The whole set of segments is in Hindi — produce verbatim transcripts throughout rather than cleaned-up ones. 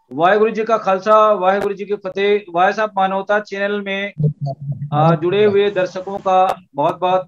वाहेगुरु जी का खालसा, वाहेगुरु जी की फतेह। वाहे साहब मानवता चैनल में आ, जुड़े हुए दर्शकों का बहुत बहुत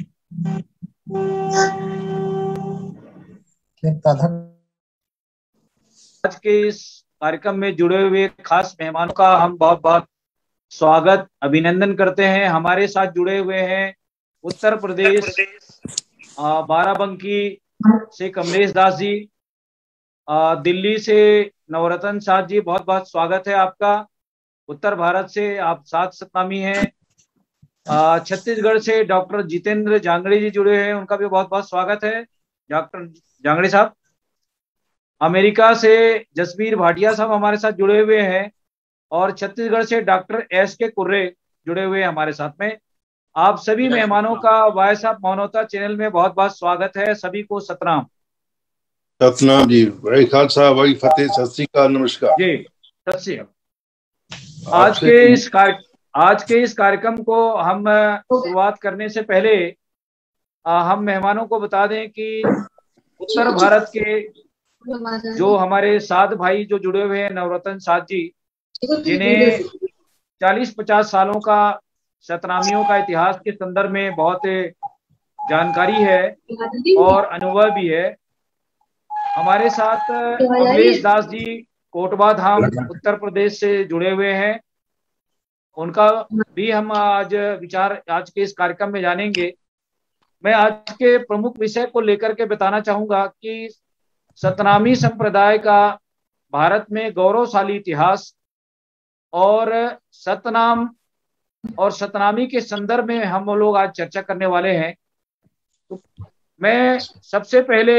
आज के इस कार्यक्रम में जुड़े हुए खास मेहमानों का हम बहुत बहुत स्वागत अभिनंदन करते हैं। हमारे साथ जुड़े हुए हैं उत्तर प्रदेश आ, बाराबंकी से कमलेश दास जी, आ, दिल्ली से नवरत्न साथ जी, बहुत बहुत स्वागत है आपका। उत्तर भारत से आप सात सतनामी हैं। आ, छत्तीसगढ़ से डॉक्टर जितेंद्र जांगड़ी जी जुड़े हैं, उनका भी बहुत बहुत स्वागत है डॉक्टर जांगड़ी साहब। अमेरिका से जसबीर भाटिया साहब हमारे साथ जुड़े हुए हैं और छत्तीसगढ़ से डॉक्टर एस के कुर्रे जुड़े हुए हैं हमारे साथ में। आप सभी मेहमानों का वाय साहब मानवता चैनल में बहुत बहुत स्वागत है। सभी को सतनाम। सतनाम जी, वही खालसा वही फतेह, सत श्री अकाल, नमस्कार जी, सत श्री अकाल। आज के इस कार्य आज के इस कार्यक्रम को हम शुरुआत करने से पहले आ, हम मेहमानों को बता दें कि उत्तर भारत के जो हमारे सात भाई जो जुड़े हुए हैं, नवरत्न साथ जी, जिन्हें चालीस पचास सालों का सतनामियों का इतिहास के संदर्भ में बहुत जानकारी है और अनुभव भी है। हमारे साथ कमलेश दास जी कोटवा धाम उत्तर प्रदेश से जुड़े हुए हैं, उनका भी हम आज विचार आज के इस कार्यक्रम में जानेंगे। मैं आज के प्रमुख विषय को लेकर के बताना चाहूंगा कि सतनामी संप्रदाय का भारत में गौरवशाली इतिहास और सतनाम और सतनामी के संदर्भ में हम लोग आज चर्चा करने वाले हैं। तो मैं सबसे पहले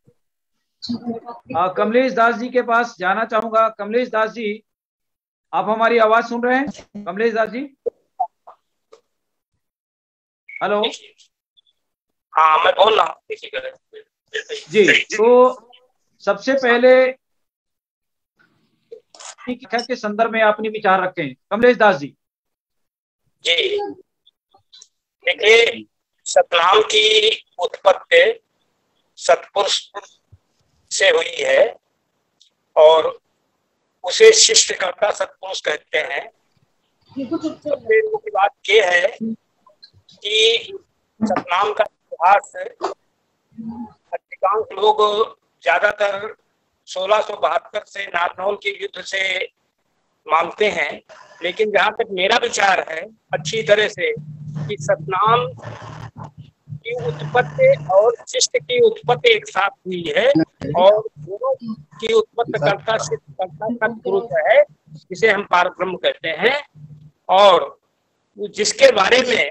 आ, कमलेश दास जी के पास जाना चाहूंगा। कमलेश दास जी, आप हमारी आवाज सुन रहे हैं? कमलेश दास जी, हेलो। हाँ, मैं बोल रहा हूँ जी। तो सबसे पहले के संदर्भ में अपने विचार रखें कमलेश दास जी। जी, देखिए, सतनाम की उत्पत्ति सतपुरुष से हुई है और उसे शिष्टकर्ता सतपुरुष कहते हैं। सबसे मुख्य बात यह है कि सतनाम का इतिहास अधिकांश लोग ज्यादातर सोलह सौ बहत्तर से नारनौल के युद्ध से मानते हैं, लेकिन जहां तक मेरा विचार है अच्छी तरह से कि सतनाम की उत्पत्ति और शिष्ट की उत्पत्ति एक साथ हुई है और दोनों की उत्पत्ति करता शिष्टकर्ता सतपुरुष है, जिसे हम पारब्रह्म कहते हैं। और जिसके बारे में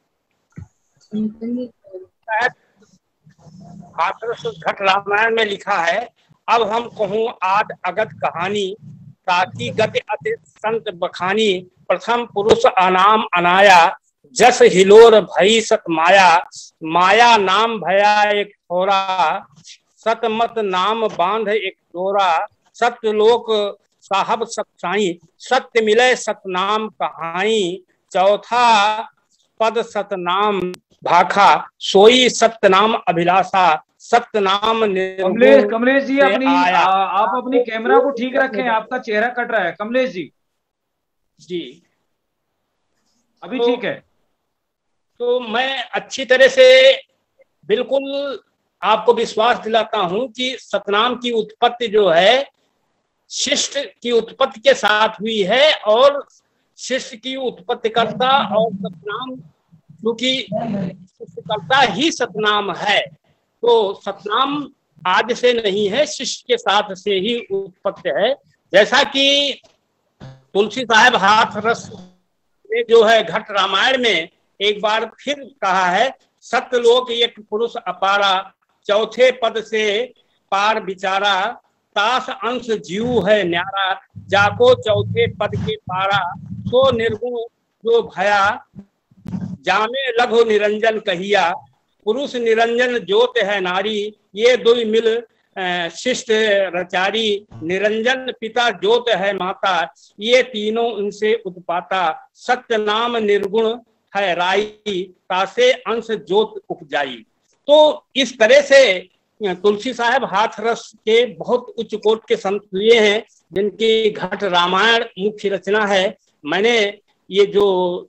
घट रामायण में लिखा है, अब हम कहूँ आद अगत कहानी, ताकि गति अति संत बखानी, प्रथम पुरुष अनाम अनाया, जस हिलोर भई सत माया, माया नाम भया एक थोरा, सतमत नाम बांध एक डोरा, सत्य लोक साहब सत्साई, सत्य मिले सतनाम कहाई, चौथा पद सतनाम भाखा, सोई सत्यनाम अभिलाषा, सत्यनाम कमलेश कमलेश जी, अपनी आ, आप अपनी कैमरा को ठीक रखें, आपका चेहरा कट रहा है कमलेश जी। जी, अभी तो, ठीक है। तो मैं अच्छी तरह से बिल्कुल आपको विश्वास दिलाता हूं कि सतनाम की उत्पत्ति जो है शिष्ट की उत्पत्ति के साथ हुई है और शिष्ट की उत्पत्ति करता और सतनाम, क्योंकि शिष्टकर्ता ही सतनाम है, तो सतनाम आज से नहीं है, शिष्य के साथ से ही उत्पत्ति है। जैसा कि तुलसी साहब हाथरस ने जो है घट रामायण में एक बार फिर कहा है, सत्यलोक एक पुरुष अपारा, चौथे पद से पार विचारा, तास अंश जीव है न्यारा, जाको चौथे पद के पारा, सो निर्गुण जो भया, जामे लघु निरंजन कहिया, पुरुष निरंजन ज्योत है नारी, ये दो मिल शिष्ट रचारी, निरंजन पिता ज्योत है माता, ये तीनों उनसे उत्पाता, सत्य नाम निर्गुण है राई, तासे अंश ज्योत उपजाई। तो इस तरह से तुलसी साहब हाथरस के बहुत उच्च कोट के संत लिए हैं, जिनकी घट रामायण मुख्य रचना है। मैंने ये जो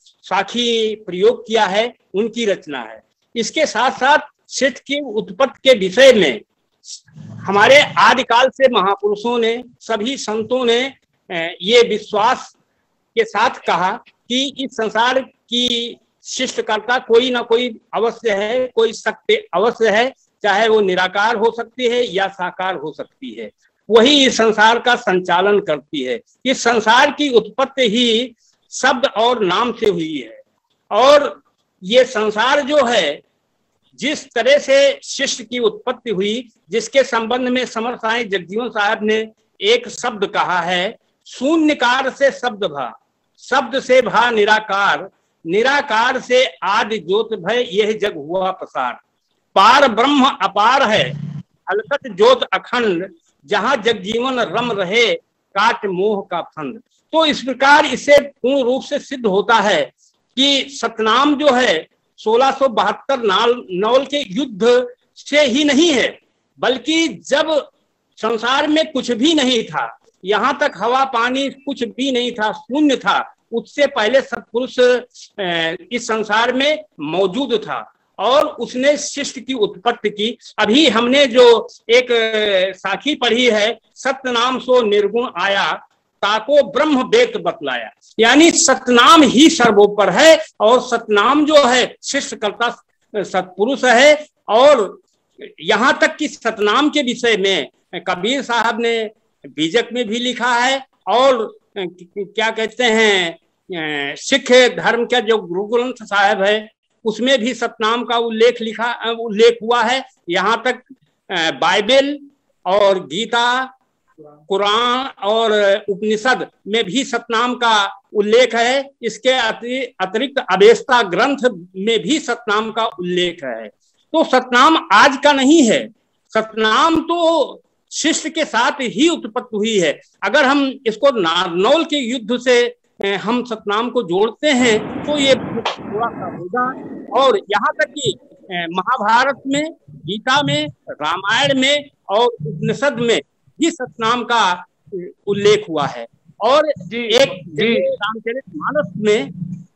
साखी प्रयोग किया है उनकी रचना है। इसके साथ साथ शिष्ट की उत्पत्ति के विषय में हमारे आदिकाल से महापुरुषों ने, सभी संतों ने ये विश्वास के साथ कहा कि इस संसार की सृष्टिकर्ता कोई ना कोई अवश्य है, कोई शक्ति अवश्य है, चाहे वो निराकार हो सकती है या साकार हो सकती है, वही इस संसार का संचालन करती है। इस संसार की उत्पत्ति ही शब्द और नाम से हुई है, और ये संसार जो है जिस तरह से शिष्ट की उत्पत्ति हुई, जिसके संबंध में समर्थ साईं जगजीवन साहब ने एक शब्द कहा है, शून्यकार से शब्द भा, शब्द से भा निराकार, निराकार से आदि ज्योत भय, यह जग हुआ प्रसार। पार ब्रह्म अपार है, अलकत ज्योत अखंड, जहां जगजीवन रम रहे, काट मोह का फंद। तो इस प्रकार इससे पूर्ण रूप से सिद्ध होता है कि सतनाम जो है सोलह सौ बहत्तर नाल नवल के युद्ध से ही नहीं है, बल्कि जब संसार में कुछ भी नहीं था, यहाँ तक हवा पानी कुछ भी नहीं था, शून्य था, उससे पहले सत्पुरुष इस संसार में मौजूद था और उसने शिष्ट की उत्पत्ति की। अभी हमने जो एक साखी पढ़ी है, सतनाम सो निर्गुण आया, ताको ब्रह्म वेद बतलाया, यानी सतनाम ही सर्वोपर है और सतनाम जो है शिष्टकर्ता सत्पुरुष है। और यहाँ तक कि सतनाम के विषय में कबीर साहब ने बीजक में भी लिखा है, और क्या कहते हैं सिख धर्म का जो गुरु ग्रंथ साहब है उसमें भी सतनाम का उल्लेख लिखा उल्लेख हुआ है। यहाँ तक बाइबल और गीता, कुरान और उपनिषद में भी सतनाम का उल्लेख है। इसके अतिरिक्त अवेस्ता ग्रंथ में भी सतनाम का उल्लेख है। तो सतनाम आज का नहीं है, सतनाम तो शिष्ट के साथ ही उत्पत्ति हुई है। अगर हम इसको नारनौल के युद्ध से हम सतनाम को जोड़ते हैं तो ये थोड़ा सा होगा। और यहाँ तक कि महाभारत में, गीता में, रामायण में और उपनिषद में भी सतनाम का उल्लेख हुआ है। और एक रामचरितमानस में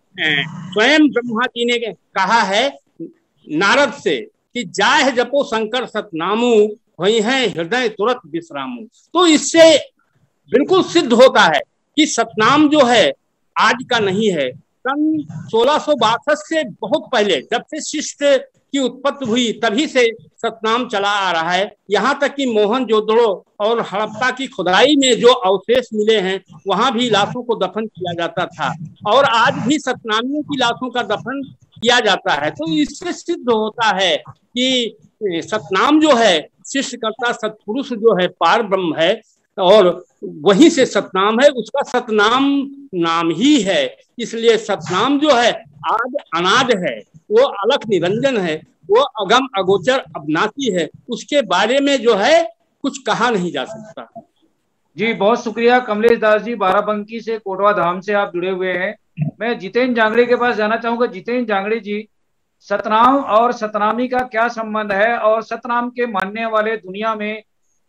स्वयं ब्रह्मा जी ने कहा है नारद से कि जाय जपो शंकर सतनामु, वही है हृदय तुरंत विश्रामु। तो इससे बिल्कुल सिद्ध होता है कि सतनाम जो है आज का नहीं है, सन सोलह सौ बासठ से बहुत पहले, जब से शिष्ट की उत्पत्ति हुई तभी से सतनाम चला आ रहा है। यहाँ तक कि मोहनजोदड़ो और हड़प्पा की खुदाई में जो अवशेष मिले हैं वहां भी लाशों को दफन किया जाता था, और आज भी सतनामियों की लाशों का दफन किया जाता है। तो इससे सिद्ध होता है कि सतनाम जो है शिष्टकर्ता सत्पुरुष जो है पार ब्रह्म है, और वहीं से सतनाम है, उसका सतनाम नाम ही है। इसलिए सतनाम जो है आद अनाद है, वो अलख निरंजन है, वो अगम अगोचर अविनाशी है, उसके बारे में जो है कुछ कहा नहीं जा सकता। जी बहुत शुक्रिया कमलेश दास जी, बाराबंकी से, कोटवा धाम से आप जुड़े हुए हैं। मैं जितेंद्र जांगड़े के पास जाना चाहूंगा। जितेंद्र जांगड़े जी, सतनाम और सतनामी का क्या संबंध है, और सतनाम के मानने वाले दुनिया में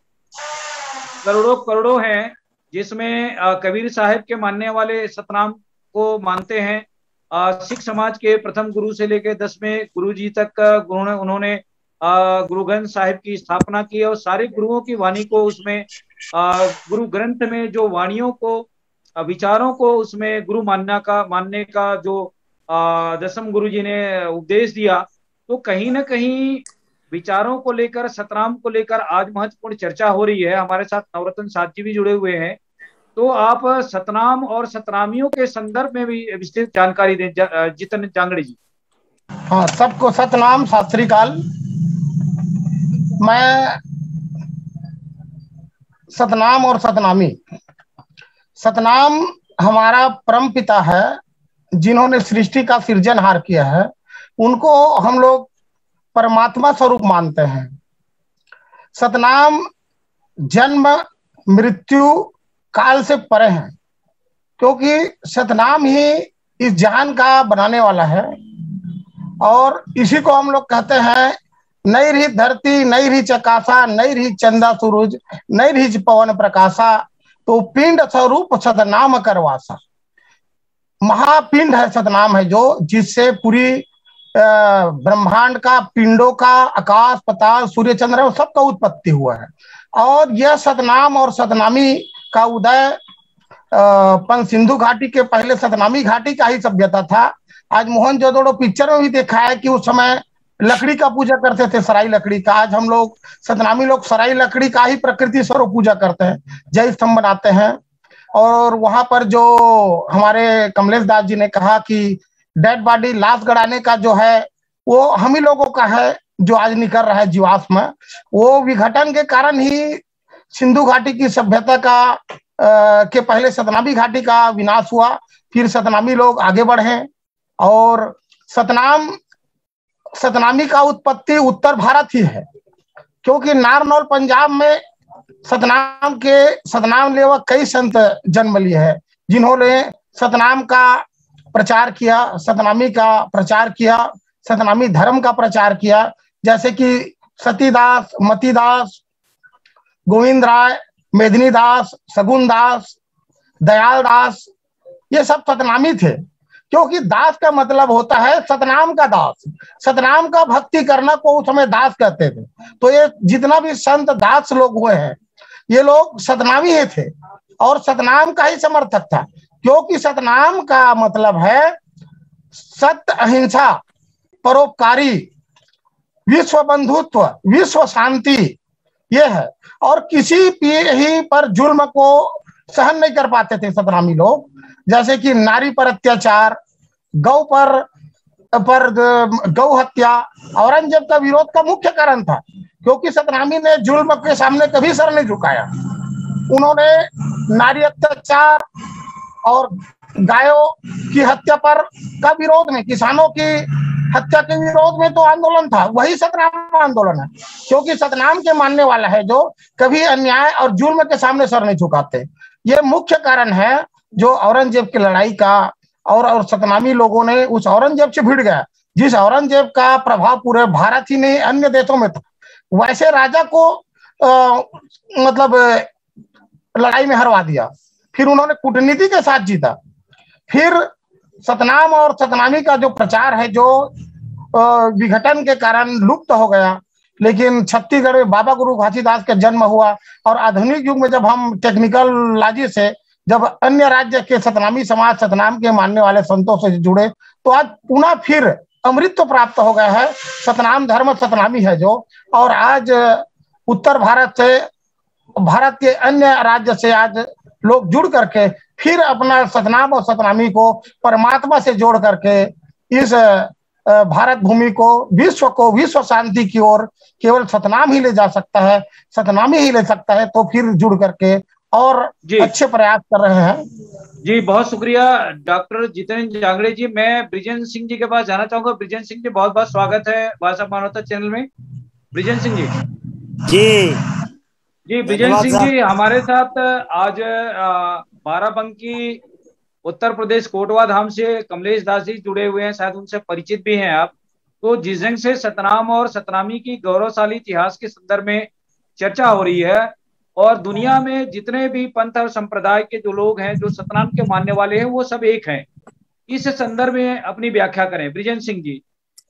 करोड़ों करोड़ों हैं, जिसमें कबीर साहब के मानने वाले सतनाम को मानते हैं। सिख समाज के प्रथम गुरु से लेकर दसवें गुरु जी तक उन्होंने उन्होंने गुरु ग्रंथ साहिब की स्थापना की, और सारे गुरुओं की वाणी को उसमें गुरु ग्रंथ में जो वाणियों को, विचारों को उसमें गुरु मानना का मानने का जो दसम गुरु जी ने उपदेश दिया, तो कहीं ना कहीं विचारों को लेकर, सतनाम को लेकर आज महत्वपूर्ण चर्चा हो रही है। हमारे साथ नवरत्न साथ जी भी जुड़े हुए हैं, तो आप सतनाम और सतनामियों के संदर्भ में भी विस्तृत जानकारी दें जितेंद्र जांगड़े जी। हाँ, सबको सतनाम, सत श्री अकाल। मैं सतनाम और सतनामी, सतनाम हमारा परम पिता है जिन्होंने सृष्टि का सृजनहार किया है, उनको हम लोग परमात्मा स्वरूप मानते हैं। सतनाम जन्म मृत्यु काल से परे हैं, क्योंकि सतनाम ही इस जहान का बनाने वाला है, और इसी को हम लोग कहते हैं नहीं रही धरती, नहीं रही आकाशा, नहीं रही चंदा सूरज, नहीं रही पवन प्रकाशा, तो पिंड स्वरूप सतनाम करवासा। महापिंड है, सतनाम है जो, जिससे पूरी ब्रह्मांड का, पिंडों का, आकाश पताल सूर्य चंद्र सबका उत्पत्ति हुआ है। और यह सतनाम और सतनामी का उदय पंच सिंधु घाटी के पहले सतनामी घाटी का ही सभ्यता था। आज मोहनजोदड़ो पिक्चर में भी देखा है कि उस समय लकड़ी का पूजा करते थे, सराई लकड़ी का। आज हम लोग सतनामी लोग सराई लकड़ी का ही प्रकृति स्वरूप पूजा करते हैं, जय स्तंभ बनाते हैं। और वहां पर जो हमारे कमलेश दास जी ने कहा कि डेड बॉडी लाश गड़ाने का जो है वो हम ही लोगों का है, जो आज निकल रहा है जीवाश्म, वो विघटन के कारण ही सिंधु घाटी की सभ्यता का आ, के पहले सतनामी घाटी का विनाश हुआ, फिर सतनामी लोग आगे बढ़े। और सतनाम सतनामी का उत्पत्ति उत्तर भारत ही है, क्योंकि नारनौल पंजाब में सतनाम के सतनाम लेवा कई संत जन्म लिए हैं, जिन्होंने सतनाम का प्रचार किया, सतनामी का प्रचार किया, सतनामी धर्म का प्रचार किया। जैसे कि सतीदास, मतीदास, गोविंद राय, मेदिनी दास, सगुन दास, दयाल दास, ये सब सतनामी थे। क्योंकि दास का मतलब होता है सतनाम का दास, सतनाम का भक्ति करना को उस समय दास कहते थे। तो ये जितना भी संत दास लोग हुए हैं, ये लोग सतनामी ही थे और सतनाम का ही समर्थक था। क्योंकि सतनाम का मतलब है सत्य, अहिंसा, परोपकारी, विश्व बंधुत्व, विश्व शांति, ये है। और किसी ही पर जुल्म को सहन नहीं कर पाते थे सतनामी लोग। जैसे कि नारी पर अत्याचार, गौ पर पर गौ हत्या औरंगजेब का विरोध का मुख्य कारण था, क्योंकि सतनामी ने जुल्म के सामने कभी सर नहीं झुकाया। उन्होंने नारी अत्याचार और गायों की हत्या पर का विरोध में, किसानों की हत्या के विरोध में तो आंदोलन था, वही सतनाम आंदोलन है। क्योंकि सतनाम के मानने वाला है जो कभी अन्याय और जुल्म के सामने सर नहीं झुकाते। ये मुख्य कारण है जो औरंगजेब की लड़ाई का। और और सतनामी लोगों ने उस औरंगजेब से भिड़ गया, जिस औरंगजेब का प्रभाव पूरे भारत ही नहीं अन्य देशों में था। वैसे राजा को आ, मतलब लड़ाई में हरवा दिया, फिर उन्होंने कूटनीति के साथ जीता। फिर सतनाम और सतनामी का जो प्रचार है जो विघटन के कारण लुप्त हो गया, लेकिन छत्तीसगढ़ में बाबा गुरु घासीदास का जन्म हुआ। और आधुनिक युग में जब हम टेक्निकल लॉजी से जब अन्य राज्य के सतनामी समाज सतनाम के मानने वाले संतों से जुड़े, तो आज पुनः फिर अमृत प्राप्त हो गया है। सतनाम धर्म सतनामी है जो, और आज उत्तर भारत से, भारत के अन्य राज्य से आज लोग जुड़ करके फिर अपना सतनाम और सतनामी को परमात्मा से जोड़ करके इस भारत भूमि को, विश्व को, विश्व शांति की ओर केवल सतनाम ही ले जा सकता है, सतनामी ही ले सकता है। तो फिर जुड़ करके और अच्छे प्रयास कर रहे हैं। जी बहुत शुक्रिया डॉक्टर जितेंद्र जांगड़े जी। मैं ब्रिजेंद्र सिंह जी के पास जाना चाहूंगा। ब्रिजेंद्र सिंह जी, बहुत बहुत स्वागत है भाषा मानवता चैनल में। ब्रिजेंद्र सिंह जी जी जी ब्रिजेंद्र सिंह जी हमारे साथ आज बाराबंकी उत्तर प्रदेश कोटवा धाम से कमलेश दास जी जुड़े हुए हैं, शायद उनसे परिचित भी हैं आप। तो जिस ढंग से सतनाम और सतनामी की गौरवशाली इतिहास के संदर्भ में चर्चा हो रही है, और दुनिया में जितने भी पंथ और संप्रदाय के जो लोग हैं जो सतनाम के मानने वाले हैं वो सब एक हैं, इस संदर्भ में अपनी व्याख्या करें ब्रिजेंद्र सिंह जी।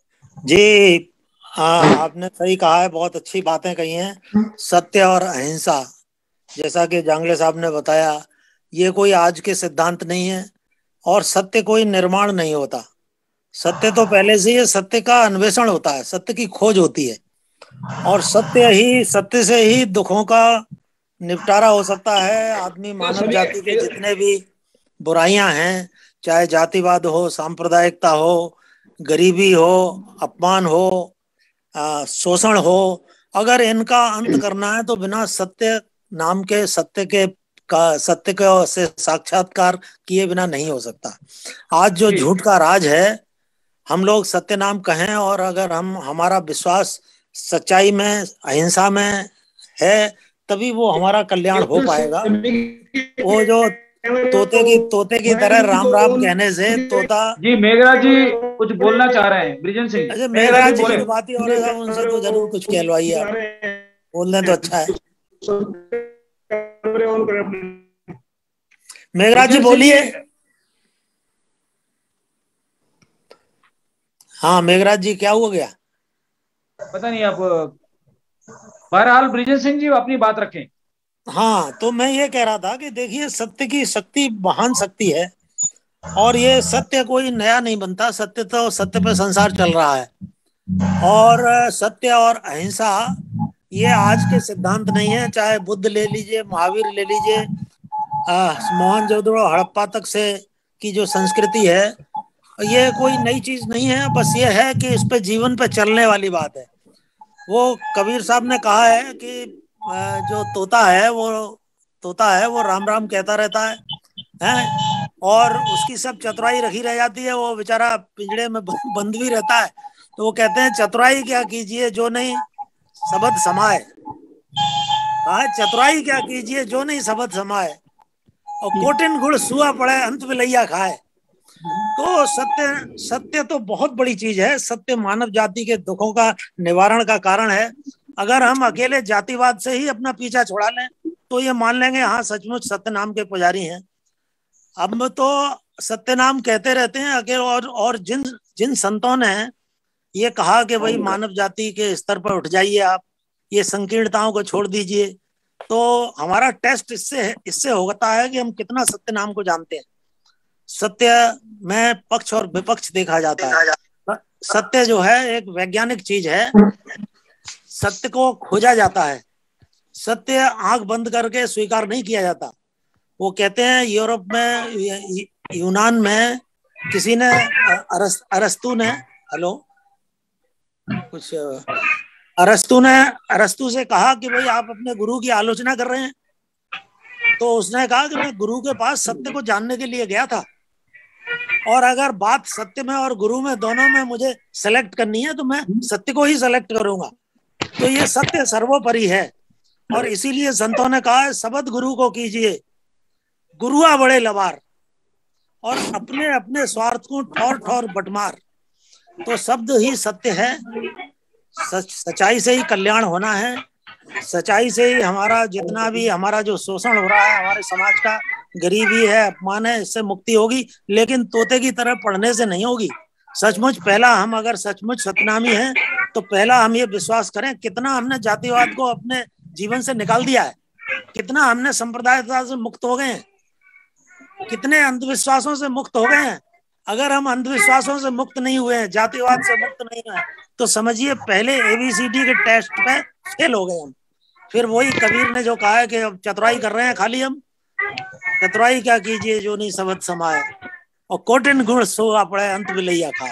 जी आ, आपने सही कहा है, बहुत अच्छी बातें कही हैं। सत्य और अहिंसा, जैसा कि जांगले साहब ने बताया, ये कोई आज के सिद्धांत नहीं है और सत्य कोई निर्माण नहीं होता। सत्य तो पहले से ही सत्य का अन्वेषण होता है, सत्य की खोज होती है, और सत्य ही सत्य से ही दुखों का निपटारा हो सकता है। आदमी मानव जाति के जितने भी बुराइयां हैं, चाहे जातिवाद हो, सांप्रदायिकता हो, गरीबी हो, अपमान हो, शोषण हो, अगर इनका अंत करना है तो बिना सत्य नाम के, सत्य के का सत्य के से साक्षात्कार किए बिना नहीं हो सकता। आज जो झूठ का राज है, हम लोग सत्य नाम कहें, और अगर हम हमारा विश्वास सच्चाई में, अहिंसा में है, तभी वो हमारा कल्याण हो पाएगा। वो जो तोते की तोते की तरह राम राम कहने से तोता। जी मेघराज जी कुछ बोलना चाह रहे हैं, ब्रिजन सिंह। अच्छा मेघराज जी की बात ही हो रहा है, उनसे तो जरूर कुछ कहलवाइए आप, बोलने तो अच्छा है। मेघराज जी बोलिए। हाँ मेघराज जी क्या हुआ गया? पता नहीं, आप बहरहाल ब्रिजन सिंह जी अपनी बात रखें। हाँ तो मैं ये कह रहा था कि देखिए सत्य की शक्ति महान शक्ति है, और ये सत्य कोई नया नहीं बनता, सत्य तो सत्य पे संसार चल रहा है। और सत्य और अहिंसा ये आज के सिद्धांत नहीं है, चाहे बुद्ध ले लीजिए, महावीर ले लीजिए, मोहनजोदड़ो हड़प्पा तक से की जो संस्कृति है, ये कोई नई चीज नहीं है, बस ये है कि इस पे जीवन पे चलने वाली बात है। वो कबीर साहब ने कहा है कि जो तोता है वो तोता है वो राम राम कहता रहता है, हैं? और उसकी सब चतुराई रखी रह जाती है, वो बेचारा पिंजड़े में बंद भी रहता है। तो वो कहते हैं चतुराई क्या कीजिए जो नहीं शब्द समाए, कहा चतुराई क्या कीजिए जो नहीं शब्द समाए, और कोटिन गुड़ सुआ पड़े अंत विलैया खाए। तो सत्य सत्य तो बहुत बड़ी चीज है, सत्य मानव जाति के दुखों का निवारण का कारण है। अगर हम अकेले जातिवाद से ही अपना पीछा छुड़ा लें तो ये मान लेंगे हाँ सचमुच सत्य नाम के पुजारी हैं। अब तो सत्य नाम कहते रहते हैं अकेले, और और जिन जिन संतों ने ये कहा कि भाई मानव जाति के स्तर पर उठ जाइए, आप ये संकीर्णताओं को छोड़ दीजिए, तो हमारा टेस्ट इससे इससे होता है कि हम कितना सत्य नाम को जानते हैं। सत्य में पक्ष और विपक्ष देखा जाता है। सत्य जो है एक वैज्ञानिक चीज है, सत्य को खोजा जाता है, सत्य आंख बंद करके स्वीकार नहीं किया जाता। वो कहते हैं यूरोप में, यूनान में किसी ने अरस, अरस्तु ने हेलो कुछ अरस्तु ने अरस्तु से कहा कि भाई आप अपने गुरु की आलोचना कर रहे हैं। तो उसने कहा कि मैं गुरु के पास सत्य को जानने के लिए गया था, और अगर बात सत्य में और गुरु में दोनों में मुझे सेलेक्ट करनी है तो मैं सत्य को ही सेलेक्ट करूंगा। तो ये सत्य सर्वोपरि है, और इसीलिए संतों ने कहा है शब्द गुरु को कीजिए गुरुआ बड़े लबार, और अपने अपने स्वार्थ को ठौर ठौर बटमार। तो शब्द ही सत्य है, सच सच्चाई से ही कल्याण होना है, सच्चाई से ही हमारा जितना भी हमारा जो शोषण हो रहा है हमारे समाज का, गरीबी है, अपमान है, इससे मुक्ति होगी। लेकिन तोते की तरह पढ़ने से नहीं होगी। सचमुच पहला हम अगर सचमुच सतनामी हैं तो पहला हम ये विश्वास करें कितना हमने जातिवाद को अपने जीवन से निकाल दिया है, कितना हमने संप्रदायता से मुक्त हो गए हैं, कितने अंधविश्वासों से मुक्त हो गए हैं। अगर हम अंधविश्वासों से मुक्त नहीं हुए हैं, जातिवाद से मुक्त नहीं हुए, तो समझिए पहले एबीसीडी के टेस्ट पे फेल हो गए हम। फिर वही कबीर ने जो कहा है कि अब चतुराई कर रहे हैं खाली हम, चतुराई क्या कीजिए जो नहीं शब्द समाए, और कोटिन गुण सोआ पड़े अंत विलैया खाए।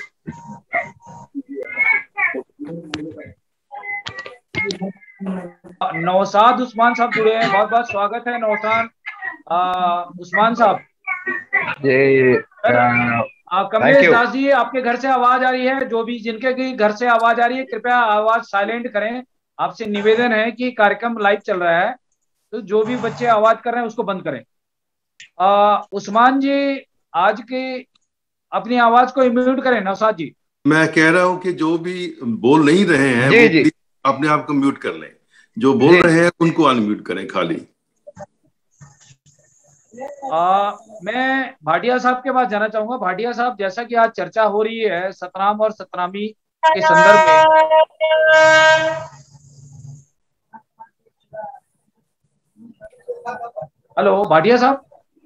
नौशाद उस्मान साहब जुड़े हैं, बहुत बहुत स्वागत है नौशाद उस्मान साहब। जी कमलेश दास जी आपके घर से आवाज आ रही है, जो भी जिनके की घर से आवाज आ रही है कृपया आवाज साइलेंट करें। आपसे निवेदन है कि कार्यक्रम लाइव चल रहा है, तो जो भी बच्चे आवाज कर रहे हैं उसको बंद करें। आ, उस्मान जी आज की अपनी आवाज को म्यूट करें। नौशाद जी मैं कह रहा हूं कि जो भी बोल नहीं रहे हैं जी, वो जी। अपने आप को म्यूट कर लें, जो बोल रहे हैं उनको अनम्यूट करें खाली। आ, मैं भाटिया साहब के पास जाना चाहूंगा। भाटिया साहब, जैसा कि आज चर्चा हो रही है सतनाम और सतनामी के संदर्भ में, हेलो भाटिया साहब,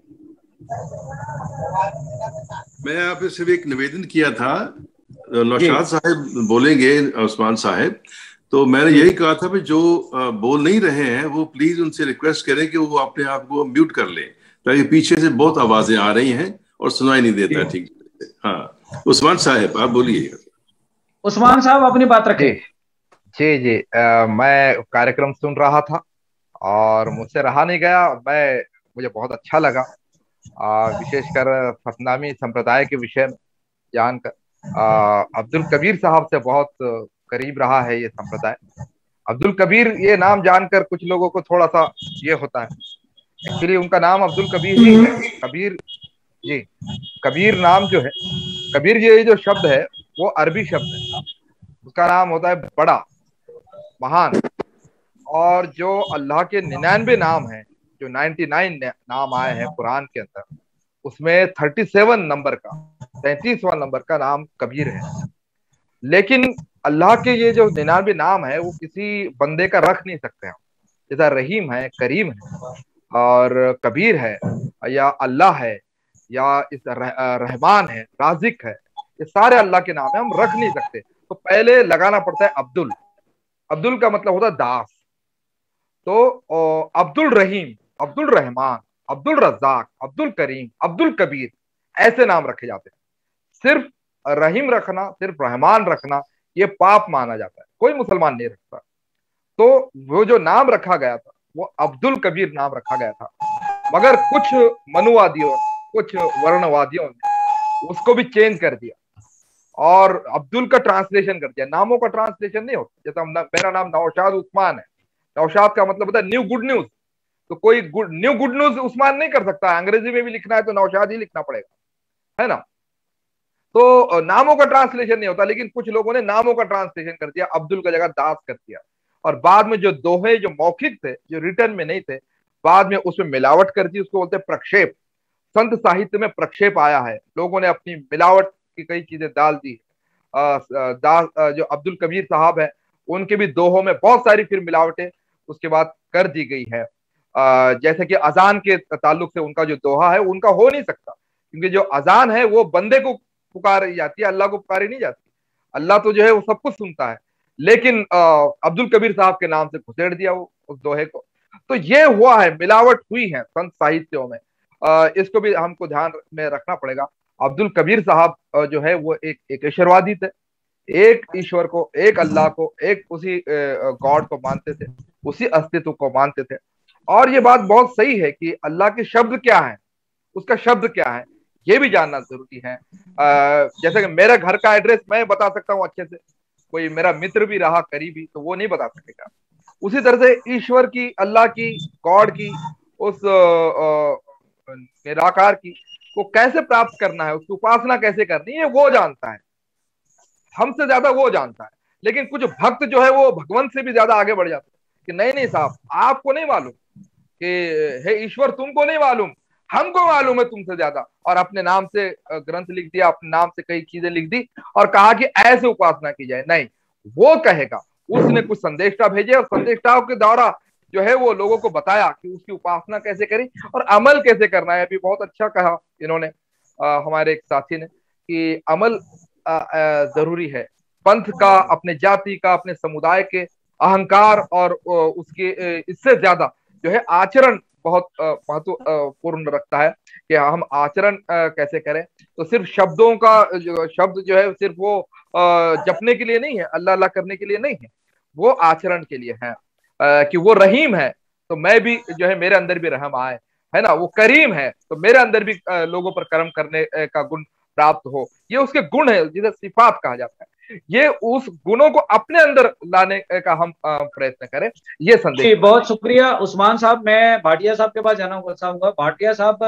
मैं आपसे सिर्फ एक निवेदन किया था, नौशाद साहब बोलेंगे उस्मान साहब, तो मैंने यही कहा था कि जो बोल नहीं रहे हैं वो प्लीज उनसे रिक्वेस्ट करें कि वो अपने आप को म्यूट कर लें, ताकि पीछे से बहुत आवाजें आ रही हैं और सुनाई नहीं देता ठीक से। हाँ उस्मान साहब आप बोलिए। उस्मान साहब अपनी बात रखें। जी जी आ, मैं कार्यक्रम सुन रहा था और मुझसे रहा नहीं गया, मैं मुझे बहुत अच्छा लगा, विशेषकर सतनामी संप्रदाय के विषय में जानकर। अब्दुल कबीर साहब से बहुत करीब रहा है ये संप्रदाय। अब्दुल कबीर ये नाम जानकर कुछ लोगों को थोड़ा सा ये होता है, एक्चुअली उनका नाम अब्दुल कबीर ही है। कबीर जी, कबीर नाम जो है, कबीर ये जो शब्द है वो अरबी शब्द है। उसका नाम होता है बड़ा, महान। और जो अल्लाह के निन्यानवे नाम है, जो नाइन्टी नाइन नाम आए हैं कुरान के अंदर, उसमें थर्टी सेवन नंबर का, तैतीसवां नंबर का नाम कबीर है। लेकिन अल्लाह के ये जो निन्यानवे नाम है वो किसी बंदे का रख नहीं सकते हम। जैसा रहीम है, करीम है और कबीर है, या अल्लाह है, या इस रह, रहमान है, राजिक है, ये सारे अल्लाह के नाम है, हम रख नहीं सकते। तो पहले लगाना पड़ता है अब्दुल। अब्दुल का मतलब होता है दास। तो अब्दुल रहीम, अब्दुल रहमान, अब्दुल रज्जाक, अब्दुल करीम, अब्दुल कबीर, ऐसे नाम रखे जाते हैं। सिर्फ रहीम रखना, सिर्फ रहमान रखना, ये पाप माना जाता है, कोई मुसलमान नहीं रखता। तो वो जो नाम रखा गया था वो अब्दुल कबीर नाम रखा गया था। मगर कुछ मनुवादियों, कुछ वर्णवादियों ने उसको भी चेंज कर दिया और अब्दुल का ट्रांसलेशन कर दिया। नामों का ट्रांसलेशन नहीं होता। जैसा मेरा नाम नौशाद उस्मान है, नौशाद का मतलब होता है न्यू गुड न्यूज। तो कोई good new good news Usman नहीं कर सकता, अंग्रेजी में भी लिखना है तो नौशाद ही लिखना पड़ेगा, है ना। तो नामों का ट्रांसलेशन नहीं होता, लेकिन कुछ लोगों ने नामों का ट्रांसलेशन कर दिया, अब्दुल का जगह दास कर दिया। और बाद में जो दोहे जो मौखिक थे, जो रिटर्न में नहीं थे, बाद में उसमें मिलावट कर दी, उसको बोलते हैं प्रक्षेप। संत साहित्य में प्रक्षेप आया है, लोगों ने अपनी मिलावट की कई चीजें डाल दी। दास जो अब्दुल कबीर साहब है, उनके भी दोहों में बहुत सारी फिर मिलावटें उसके बाद कर दी गई है। जैसे कि अजान के ताल्लुक से उनका जो दोहा है उनका हो नहीं सकता, क्योंकि जो अजान है वो बंदे को पुकारी जाती है, अल्लाह को पुकारी नहीं जाती। अल्लाह तो जो है वो सब कुछ सुनता है, लेकिन अब्दुल कबीर साहब के नाम से घुसेड़ दिया वो उस दोहे को। तो ये हुआ है, मिलावट हुई है संत साहित्यों में। आ, इसको भी हमको ध्यान में रखना पड़ेगा। अब्दुल कबीर साहब जो है वो एक एक ईश्वरवादी थे, एक ईश्वर को, एक अल्लाह को, एक उसी गॉड को मानते थे, उसी अस्तित्व को मानते थे। और ये बात बहुत सही है कि अल्लाह के शब्द क्या है, उसका शब्द क्या है, ये भी जानना जरूरी है। आ, जैसे कि मेरे घर का एड्रेस मैं बता सकता हूँ अच्छे से, कोई मेरा मित्र भी रहा करीबी तो वो नहीं बता सकेगा। उसी तरह से ईश्वर की, अल्लाह की, गॉड की, उस निराकार की को कैसे प्राप्त करना है, उसकी उपासना कैसे करनी है, वो जानता है, हमसे ज्यादा वो जानता है। लेकिन कुछ भक्त जो है वो भगवंत से भी ज्यादा आगे बढ़ जाते हैं कि नहीं नहीं साहब, आपको नहीं मालूम कि हे ईश्वर, तुमको नहीं मालूम, हमको मालूम है तुमसे ज्यादा। और अपने नाम से ग्रंथ लिख दिया, अपने नाम से कई चीजें लिख दी और कहा कि ऐसे उपासना की जाए। नहीं, वो कहेगा, उसने कुछ संदेशा भेजे और संदेशाओं के द्वारा जो है वो लोगों को बताया कि उसकी उपासना कैसे करी और अमल कैसे करना है। अभी बहुत अच्छा कहा इन्होंने, आ, हमारे एक साथी ने, कि अमल आ, आ, जरूरी है। पंथ का, अपने जाति का, अपने समुदाय के अहंकार और उसके इससे ज्यादा जो है आचरण बहुत महत्वपूर्ण रखता है कि हम आचरण कैसे करें। तो सिर्फ शब्दों का जो शब्द जो है सिर्फ वो जपने के लिए नहीं है, अल्लाह अल्लाह करने के लिए नहीं है, वो आचरण के लिए है। कि वो रहीम है तो मैं भी जो है मेरे अंदर भी रहम आए, है ना। वो करीम है तो मेरे अंदर भी लोगों पर कर्म करने का गुण प्राप्त हो। ये उसके गुण है जिसे सिफात कहा जाता है। ये उस गुणों को अपने अंदर लाने का हम प्रयत्न करें, ये संदेश। बहुत शुक्रिया उस्मान साहब। मैं भाटिया साहब के पास जाना चाहूंगा। भाटिया साहब,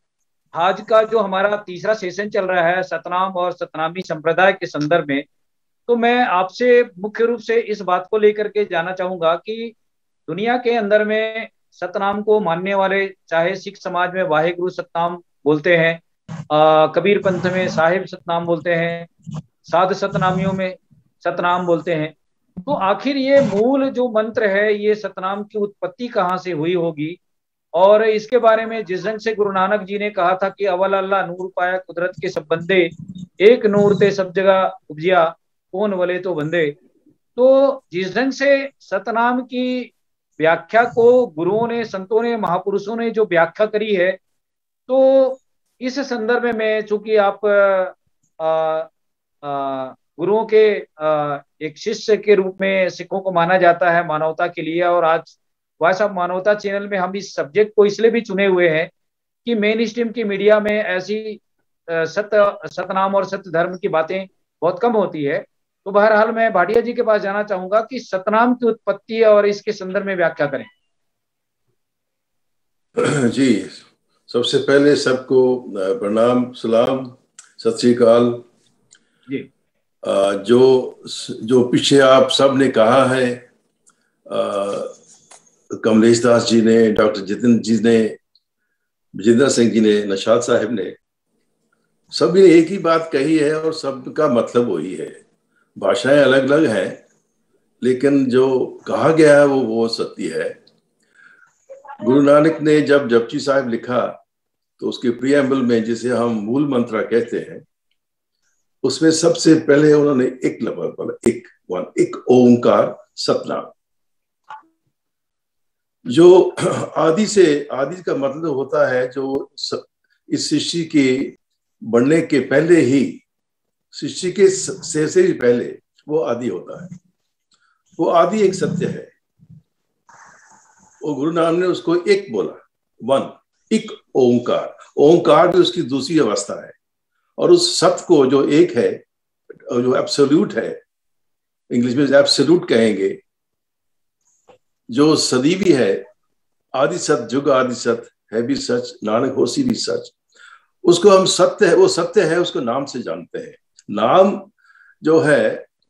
आज का जो हमारा तीसरा सेशन चल रहा है सतनाम और सतनामी संप्रदाय के संदर्भ में, तो मैं आपसे मुख्य रूप से इस बात को लेकर के जानना चाहूंगा कि दुनिया के अंदर में सतनाम को मानने वाले, चाहे सिख समाज में वाहेगुरु सतनाम बोलते हैं, आ, कबीर पंथ में साहिब सतनाम बोलते हैं, साध सतनामियों में सतनाम बोलते हैं, तो आखिर ये मूल जो मंत्र है, ये सतनाम की उत्पत्ति कहाँ से हुई होगी? और इसके बारे में जिस ढंग से गुरु नानक जी ने कहा था कि अवल अल्लाह नूर पाया कुदरत के सब बंदे, एक नूर ते सब जगह उपजिया कौन वले तो बंदे, तो जिस ढंग से सतनाम की व्याख्या को गुरुओं ने, संतों ने, महापुरुषों ने जो व्याख्या करी है, तो इस संदर्भ में, चूंकि आप आ, आ, गुरुओं के आ, एक शिष्य के रूप में सिखों को माना जाता है मानवता के लिए, और आज वॉइस ऑफ मानवता चैनल में हम इस सब्जेक्ट को इसलिए भी चुने हुए हैं कि मेन स्ट्रीम की मीडिया में ऐसी सत्य सतनाम और सत्य धर्म की बातें बहुत कम होती है। तो बहरहाल मैं भाटिया जी के पास जाना चाहूंगा कि सतनाम की उत्पत्ति और इसके संदर्भ में व्याख्या करें। जी, सबसे पहले सबको प्रणाम, सलाम, सत श्री अकाल। जी। जो जो पीछे आप सब ने कहा है, कमलेश दास जी ने, डॉक्टर जितिन जी ने, विजेंद्र सिंह जी ने, नौशाद साहब ने, सभी ने एक ही बात कही है और सबका मतलब वही है। भाषाएं अलग अलग हैं, लेकिन जो कहा गया है वो वो सत्य है। गुरु नानक ने जब जपजी साहिब लिखा तो उसके प्रीएम्बल में, जिसे हम मूल मंत्र कहते हैं, उसमें सबसे पहले उन्होंने एक लफ्ज बोला, एक वन एक ओंकार सतनाम। जो आदि से, आदि का मतलब होता है जो इस सृष्टि के बनने के पहले ही, सृष्टि के से से भी पहले वो आदि होता है। वो आदि एक सत्य है। वो गुरु नानक ने उसको एक बोला, वन, एक ओंकार। ओंकार भी उसकी दूसरी अवस्था है। और उस सत्य को जो एक है, जो एब्सोल्यूट है, इंग्लिश में एब्सोल्यूट कहेंगे, जो सदीवी है, आदि सत्य, जुग आदि सत्य है भी सच, नानक होसी भी सच, उसको हम सत्य है, वो सत्य है, उसको नाम से जानते हैं। नाम जो है,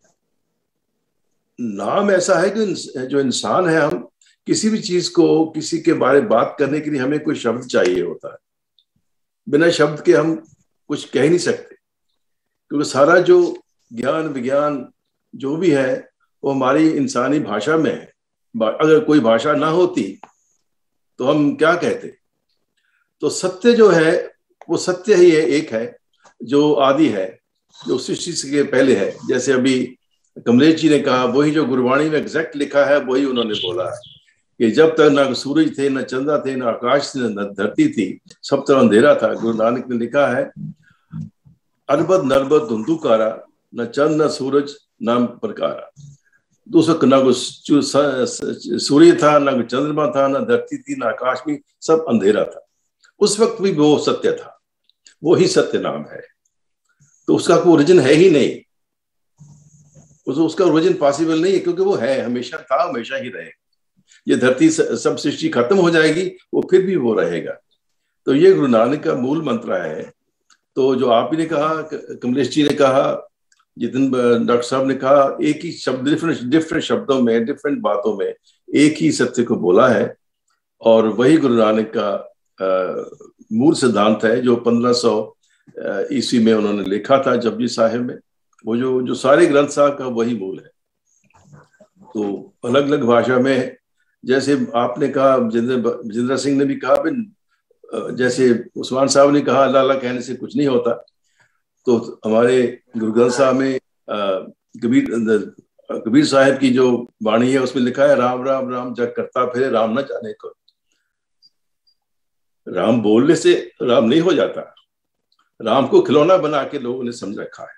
नाम ऐसा है कि जो इंसान है, हम किसी भी चीज को, किसी के बारे में बात करने के लिए हमें कोई शब्द चाहिए होता है। बिना शब्द के हम कुछ कह नहीं सकते, क्योंकि सारा जो ज्ञान विज्ञान जो भी है वो हमारी इंसानी भाषा में है। अगर कोई भाषा ना होती तो हम क्या कहते। तो सत्य जो है वो सत्य ही है, एक है जो आदि है, जो सृष्टि के पहले है। जैसे अभी कमलेश जी ने कहा, वही जो गुरबाणी में एग्जैक्ट लिखा है वही उन्होंने बोला है कि जब तक ना सूरज थे, न चंद्रा थे, न आकाश थे, न धरती थी, सब तरह अंधेरा था। गुरु नानक ने लिखा है, अरबद नरबद धुंधुकारा, न चंद न सूरज न प्रकारा। दूसरा ना सूर्य था, ना चंद्रमा था, ना धरती थी, ना आकाश में, सब अंधेरा था। उस वक्त भी वो सत्य था, वो ही सत्य नाम है। तो उसका कोई ओरिजिन है ही नहीं, उस, उसका ओरिजिन पॉसिबल नहीं है, क्योंकि वो है, हमेशा था, हमेशा ही रहेगा। ये धरती सब सृष्टि खत्म हो जाएगी, वो फिर भी वो रहेगा। तो ये गुरु नानक का मूल मंत्र है। तो जो आप ही ने कहा, कमलेश जी ने कहा, जितन डॉक्टर साहब ने कहा, एक ही शब्द, डिफरेंट डिफरेंट शब्दों में, डिफरेंट बातों में एक ही सत्य को बोला है। और वही गुरु नानक का आ, मूल सिद्धांत है, जो पंद्रह सौ ईस्वी में उन्होंने लिखा था जपजी साहिब में। वो जो जो सारे ग्रंथ साहब का वही मूल है। तो अलग अलग भाषा में, जैसे आपने कहा, विजेंद्र सिंह ने भी कहा, जैसे उस्मान साहब ने कहा, अल्लाह अल्लाह कहने से कुछ नहीं होता। तो हमारे गुरु ग्रंथ साहब में कबीर कबीर साहब की जो वाणी है उसमें लिखा है, राम राम राम जग करता फिरे, राम न जाने को। राम बोलने से राम नहीं हो जाता। राम को खिलौना बना के लोगों ने समझ रखा है।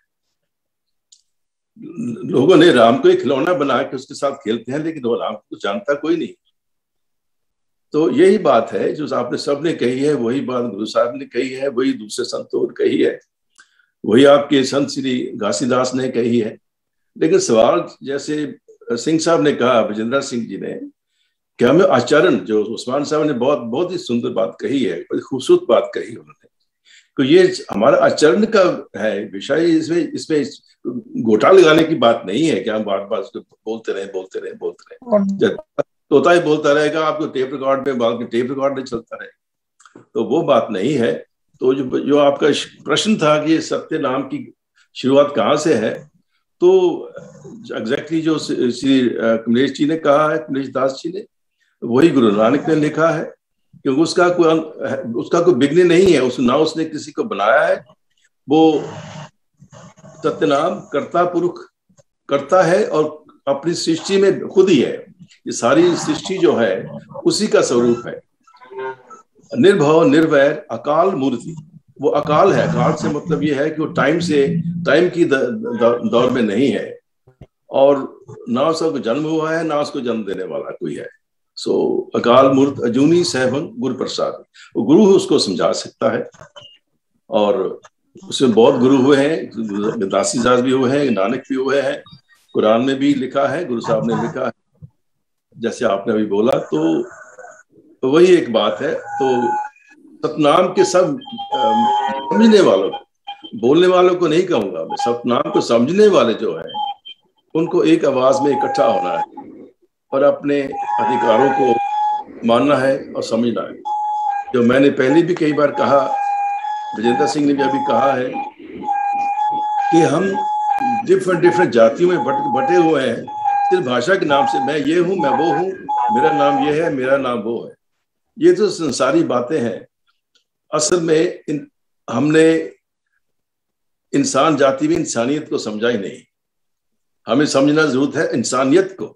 लोगों ने राम को एक खिलौना बना के उसके साथ खेलते हैं, लेकिन वो राम को जानता कोई नहीं। तो यही बात है जो आपने सबने कही है, वही बात गुरु साहब ने कही है, वही दूसरे संतों ने कही है, वही आपके संत श्री घासीदास ने कही है। लेकिन सवाल, जैसे सिंह साहब ने कहा, विजेंद्र सिंह जी ने, कि हमें आचरण, जो उस्मान साहब ने बहुत बहुत ही सुंदर बात कही है, बहुत खूबसूरत बात कही उन्होंने, तो ये हमारा आचरण का है विषय। इसमें इसमें गोटा लगाने की बात नहीं है कि हम बार बार बोलते रहे बोलते रहे बोलते रहे तोता ही बोलता रहेगा, आपको टेप रिकॉर्ड में बाल के टेप रिकॉर्ड में चलता रहे, तो वो बात नहीं है। तो जो जो आपका प्रश्न था कि सत्य नाम की शुरुआत कहाँ से है, तो एग्जैक्टली जो श्री कमलेश जी ने कहा है, कमलेश दास जी ने, वही गुरु नानक ने लिखा है। क्योंकि उसका कोई उसका कोई बिगनिंग नहीं है, उस ना उसने किसी को बनाया है। वो सत्य नाम कर्ता पुरुष करता है और अपनी सृष्टि में खुद ही है। ये सारी सृष्टि जो है उसी का स्वरूप है। निर्भव निर्वैर अकाल मूर्ति, वो अकाल है। अकाल से मतलब ये है कि वो टाइम से टाइम की दौर में नहीं है, और ना उसका जन्म हुआ है, ना उसको जन्म देने वाला कोई है। सो so, अकाल मूर्त अजूनी सहभंग गुरु प्रसाद, वो गुरु उसको समझा सकता है। और उसमें बहुत गुरु हुए हैं, दासी दास भी हुए हैं, नानक भी हुए हैं, कुरान में भी लिखा है, गुरु साहब ने लिखा है, जैसे आपने अभी बोला। तो तो वही एक बात है। तो सतनाम के सब समझने वालों को, बोलने वालों को नहीं कहूंगा मैं, सतनाम को समझने वाले जो है उनको एक आवाज में इकट्ठा होना है और अपने अधिकारों को मानना है और समझना है। जो मैंने पहले भी कई बार कहा, विजेंद्र सिंह ने भी अभी कहा है कि हम डिफरेंट डिफरेंट जातियों में बट बटे हुए हैं सिर्फ भाषा के नाम से। मैं ये हूं, मैं वो हूं, मेरा नाम ये है, मेरा नाम वो है। ये तो संसारी बातें हैं। असल में इन, हमने इंसान जाति में इंसानियत को समझा ही नहीं। हमें समझना जरूरत है इंसानियत को।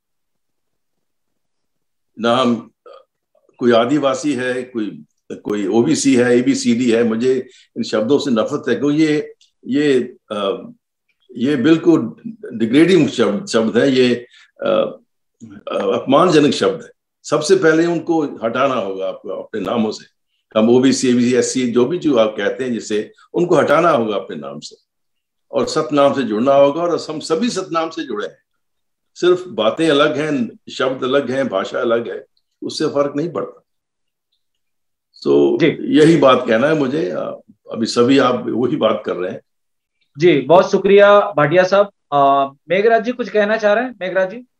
ना हम कोई आदिवासी है, कोई कोई ओबीसी है, एबीसीडी है। मुझे इन शब्दों से नफरत है क्योंकि ये ये आ, ये बिल्कुल डिग्रेडिंग शब्द शब्द है, ये अपमानजनक शब्द है। सबसे पहले उनको हटाना होगा आपको अपने नामों से। हम ओबीसी, एबीसी, एससी जो भी जो आप कहते हैं जिसे, उनको हटाना होगा अपने नाम से और सतनाम से जुड़ना होगा। और हम सभी सतनाम से जुड़े हैं। सिर्फ बातें अलग हैं, शब्द अलग हैं, भाषा अलग है, उससे फर्क नहीं पड़ता। सो so, यही बात कहना है मुझे। अभी सभी आप वही बात कर रहे हैं। जी, बहुत शुक्रिया भाटिया साहब। मेघराज जी कुछ कहना चाह रहे हैं? मेघराज जी,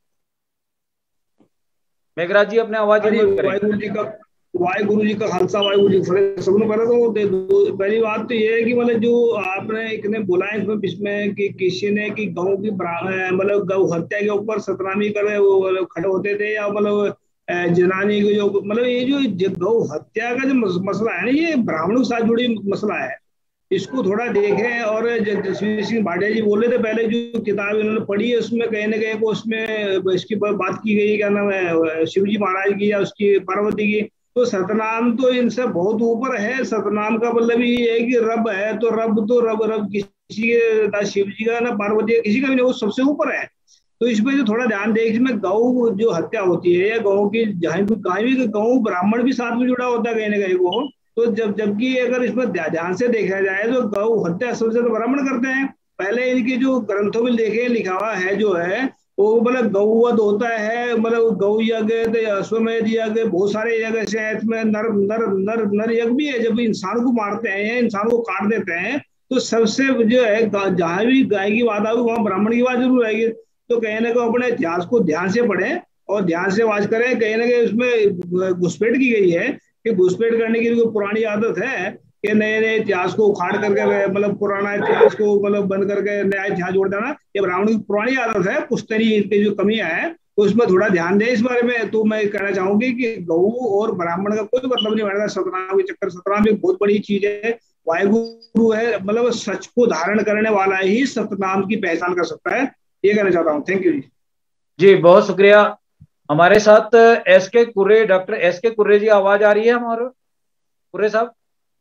मेघराज जी अपने आवाज वाहिगुरु जी का वाहिगुरु जी का खालसा, वाहिगुरु जी का सबको पहले तो पहली बात तो ये है कि मतलब जो आपने इतने बोला है इसमें इसमें कि किसी ने कि गौ की मतलब गौ हत्या के ऊपर सतनामी कर वो खड़े होते थे, या मतलब जनानी को जो मतलब ये जो गौ हत्या का जो मसला है ना, ये ब्राह्मणों के साथ जुड़ी मसला है। इसको थोड़ा देखें। और जसवीर सिंह भाटिया जी बोले थे पहले, जो किताब इन्होंने पढ़ी है उसमें कहीं ना कहीं को उसमें इसकी बात की गई, क्या नाम है, शिव जी महाराज की या उसकी पार्वती की। तो सतनाम तो इनसे बहुत ऊपर है। सतनाम का मतलब ये है कि रब है तो रब तो रब रब किसी के, ना शिव जी का ना पार्वती का, किसी का भी नहीं, वो सबसे ऊपर है। तो इसमें जो थोड़ा ध्यान दें, इसमें गौ जो हत्या होती है या गौ की जहाँ भी गौ ब्राह्मण भी साथ में जुड़ा होता है कहीं ना कहीं को। तो जब जबकि अगर इसमें ध्यान से देखा जाए तो गौ हत्या सबसे तो ब्राह्मण करते हैं। पहले इनके जो ग्रंथों में देखे लिखा हुआ है जो है वो मतलब गौवध होता है, मतलब गौ यज्ञ, अश्वमेध यज्ञ, बहुत सारे यज्ञ से इसमें नर नर नर नर यज्ञ भी है। जब इंसान को मारते हैं, इंसान को काट देते हैं, तो सबसे जो है जहां भी गाय की बात आएगी वहां ब्राह्मण की बात जरूर आएगी। तो कहीं ना कहीं अपने इतिहास को ध्यान से पढ़ें और ध्यान से वाच करें। कहीं ना कहीं उसमें घुसपैठ की गई है कि घुसपैठ करने की जो पुरानी आदत है कि नए नए इतिहास को उखाड़ करके मतलब पुराना इतिहास को मतलब बंद करके नया इतिहास जोड़ देना, ये ब्राह्मण की पुरानी आदत है। पुश्तैनी इनकी जो कमियां है तो उसमें थोड़ा ध्यान दें इस बारे में। तो मैं कहना चाहूंगी कि गौ और ब्राह्मण का कोई मतलब नहीं बनता। सतनाम के चक्कर, सतनाम एक बहुत बड़ी चीज है, वाहिगुरु है, मतलब सच को धारण करने वाला ही सतनाम की पहचान कर सकता है। ये कहना चाहता हूँ। थैंक यू जी। जी बहुत शुक्रिया। हमारे साथ S K Kurre, doctor S K Kurre जी, आवाज आ रही है हमारे कुर्रे साहब?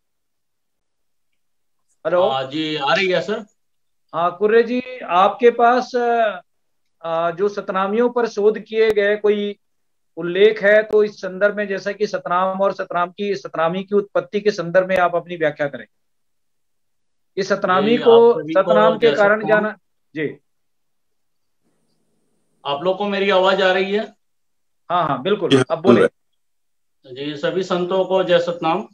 हेलो जी, आ रही है सर। हाँ कुर्रे जी, आपके पास आ, जो सतनामियों पर शोध किए गए कोई उल्लेख है तो इस संदर्भ में, जैसा कि सतनाम और सतनाम की सतनामी की उत्पत्ति के संदर्भ में आप अपनी व्याख्या करें। इस सतनामी को सतनाम के कारण जाना। जी, आप लोग को मेरी आवाज आ रही है? हाँ हाँ बिल्कुल, अब बोले जी। सभी संतों को जय सतनाम।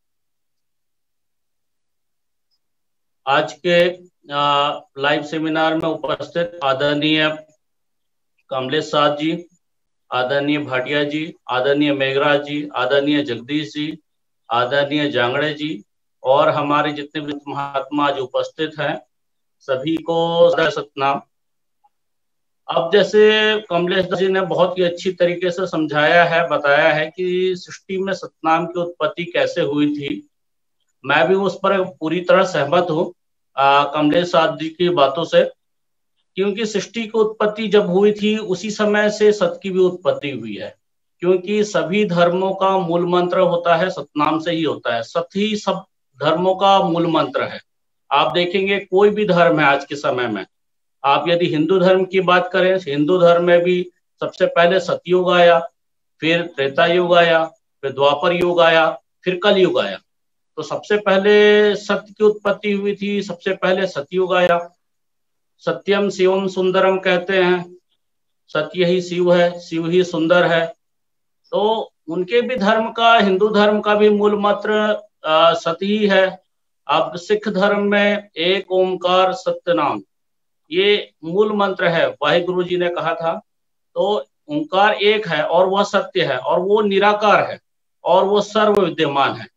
आज के लाइव सेमिनार में उपस्थित आदरणीय कमलेश साथ जी, आदरणीय भाटिया जी, आदरणीय मेघराज जी, आदरणीय जगदीश जी, आदरणीय जांगड़े जी और हमारे जितने भी महात्मा आज उपस्थित हैं, सभी को जय सतनाम। अब जैसे कमलेश जी ने बहुत ही अच्छी तरीके से समझाया है, बताया है कि सृष्टि में सतनाम की उत्पत्ति कैसे हुई थी। मैं भी उस पर पूरी तरह सहमत हूँ कमलेश साहब जी की बातों से, क्योंकि सृष्टि की उत्पत्ति जब हुई थी उसी समय से सत की भी उत्पत्ति हुई है। क्योंकि सभी धर्मों का मूल मंत्र होता है सतनाम से ही होता है। सत ही सब धर्मों का मूल मंत्र है। आप देखेंगे कोई भी धर्म है आज के समय में, आप यदि हिंदू धर्म की बात करें, हिंदू धर्म में भी सबसे पहले सतयुग आया, फिर त्रेता युग आया, फिर द्वापर युग आया, फिर कल युग आया। तो सबसे पहले सत्य की उत्पत्ति हुई थी, सबसे पहले सतयुग आया। सत्यम शिवम सुंदरम कहते हैं, सत्य ही शिव है, शिव ही सुंदर है। तो उनके भी धर्म का, हिंदू धर्म का भी मूल मंत्र सत ही है। अब सिख धर्म में एक ओंकार सत्यनाम, ये मूल मंत्र है, वाहिगुरु जी ने कहा था। तो ओंकार एक है और वह सत्य है और वो निराकार है और वो सर्व विद्यमान है।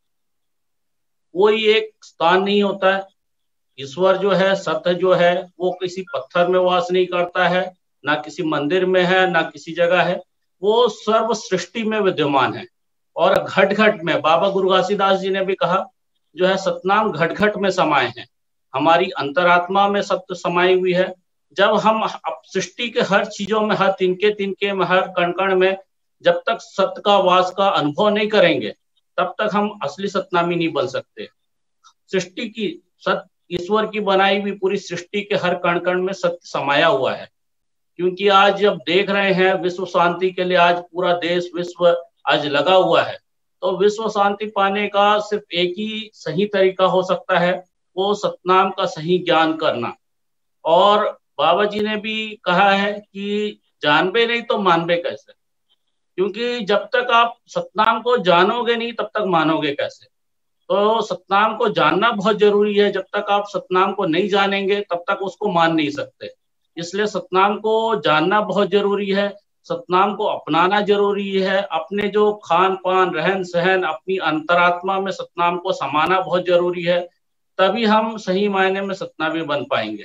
कोई एक स्थान नहीं होता है। ईश्वर जो है, सत्य जो है, वो किसी पत्थर में वास नहीं करता है, ना किसी मंदिर में है, ना किसी जगह है। वो सर्व सृष्टि में विद्यमान है और घट घट में, बाबा गुरु घासीदास जी ने भी कहा जो है सतनाम घट घट में समाये हैं। हमारी अंतरात्मा में सत्य समाई हुई है। जब हम सृष्टि के हर चीजों में, हर तिनके तिनके में, हर कण कण में जब तक सत्य का वास का अनुभव नहीं करेंगे, तब तक हम असली सतनामी नहीं बन सकते। सृष्टि की सत्य, ईश्वर की बनाई हुई पूरी सृष्टि के हर कण कण में सत्य समाया हुआ है। क्योंकि आज जब देख रहे हैं विश्व शांति के लिए आज पूरा देश, विश्व आज लगा हुआ है, तो विश्व शांति पाने का सिर्फ एक ही सही तरीका हो सकता है, वो सतनाम का सही ज्ञान करना। और बाबा जी ने भी कहा है कि जानबे नहीं तो मानबे कैसे, क्योंकि जब तक आप सतनाम को जानोगे नहीं तब तक मानोगे कैसे। तो सतनाम को जानना बहुत जरूरी है। जब तक आप सतनाम को नहीं जानेंगे तब तक उसको मान नहीं सकते। इसलिए सतनाम को जानना बहुत जरूरी है, सतनाम को अपनाना जरूरी है। अपने जो खान पान, रहन सहन, अपनी अंतरात्मा में सतनाम को समाना बहुत जरूरी है, तभी हम सही मायने में सतनामी बन पाएंगे।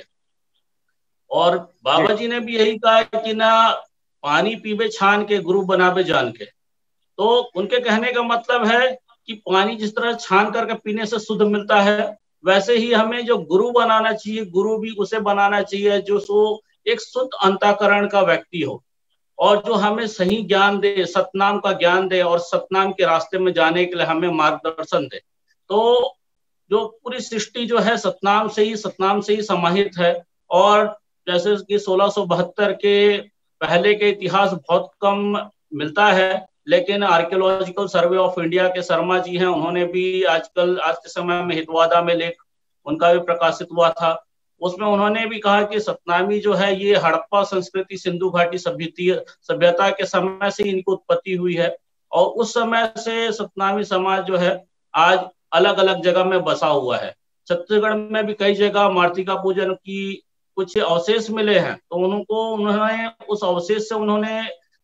और बाबा जी ने भी यही कहा कि ना पानी पीबे छान के, गुरु बनाबे जान के। तो उनके कहने का मतलब है कि पानी जिस तरह छान करके पीने से शुद्ध मिलता है, वैसे ही हमें जो गुरु बनाना चाहिए, गुरु भी उसे बनाना चाहिए जो सो एक शुद्ध अंतःकरण का व्यक्ति हो और जो हमें सही ज्ञान दे, सतनाम का ज्ञान दे और सतनाम के रास्ते में जाने के लिए हमें मार्गदर्शन दे। तो जो पूरी सृष्टि जो है सतनाम से ही सतनाम से ही समाहित है। और जैसे कि सोलह सौ बहत्तर के पहले के इतिहास बहुत कम मिलता है, लेकिन आर्कियोलॉजिकल सर्वे ऑफ इंडिया के शर्मा जी हैं, उन्होंने भी आजकल आज के समय में हितवादा में लेख उनका भी प्रकाशित हुआ था। उसमें उन्होंने भी कहा कि सतनामी जो है ये हड़प्पा संस्कृति, सिंधु घाटी सभ्यता के समय से इनकी उत्पत्ति हुई है और उस समय से सतनामी समाज जो है आज अलग अलग जगह में बसा हुआ है। छत्तीसगढ़ में भी कई जगह मार्तिका पूजन की कुछ अवशेष मिले हैं, तो उनको उन्होंने उस अवशेष से उन्होंने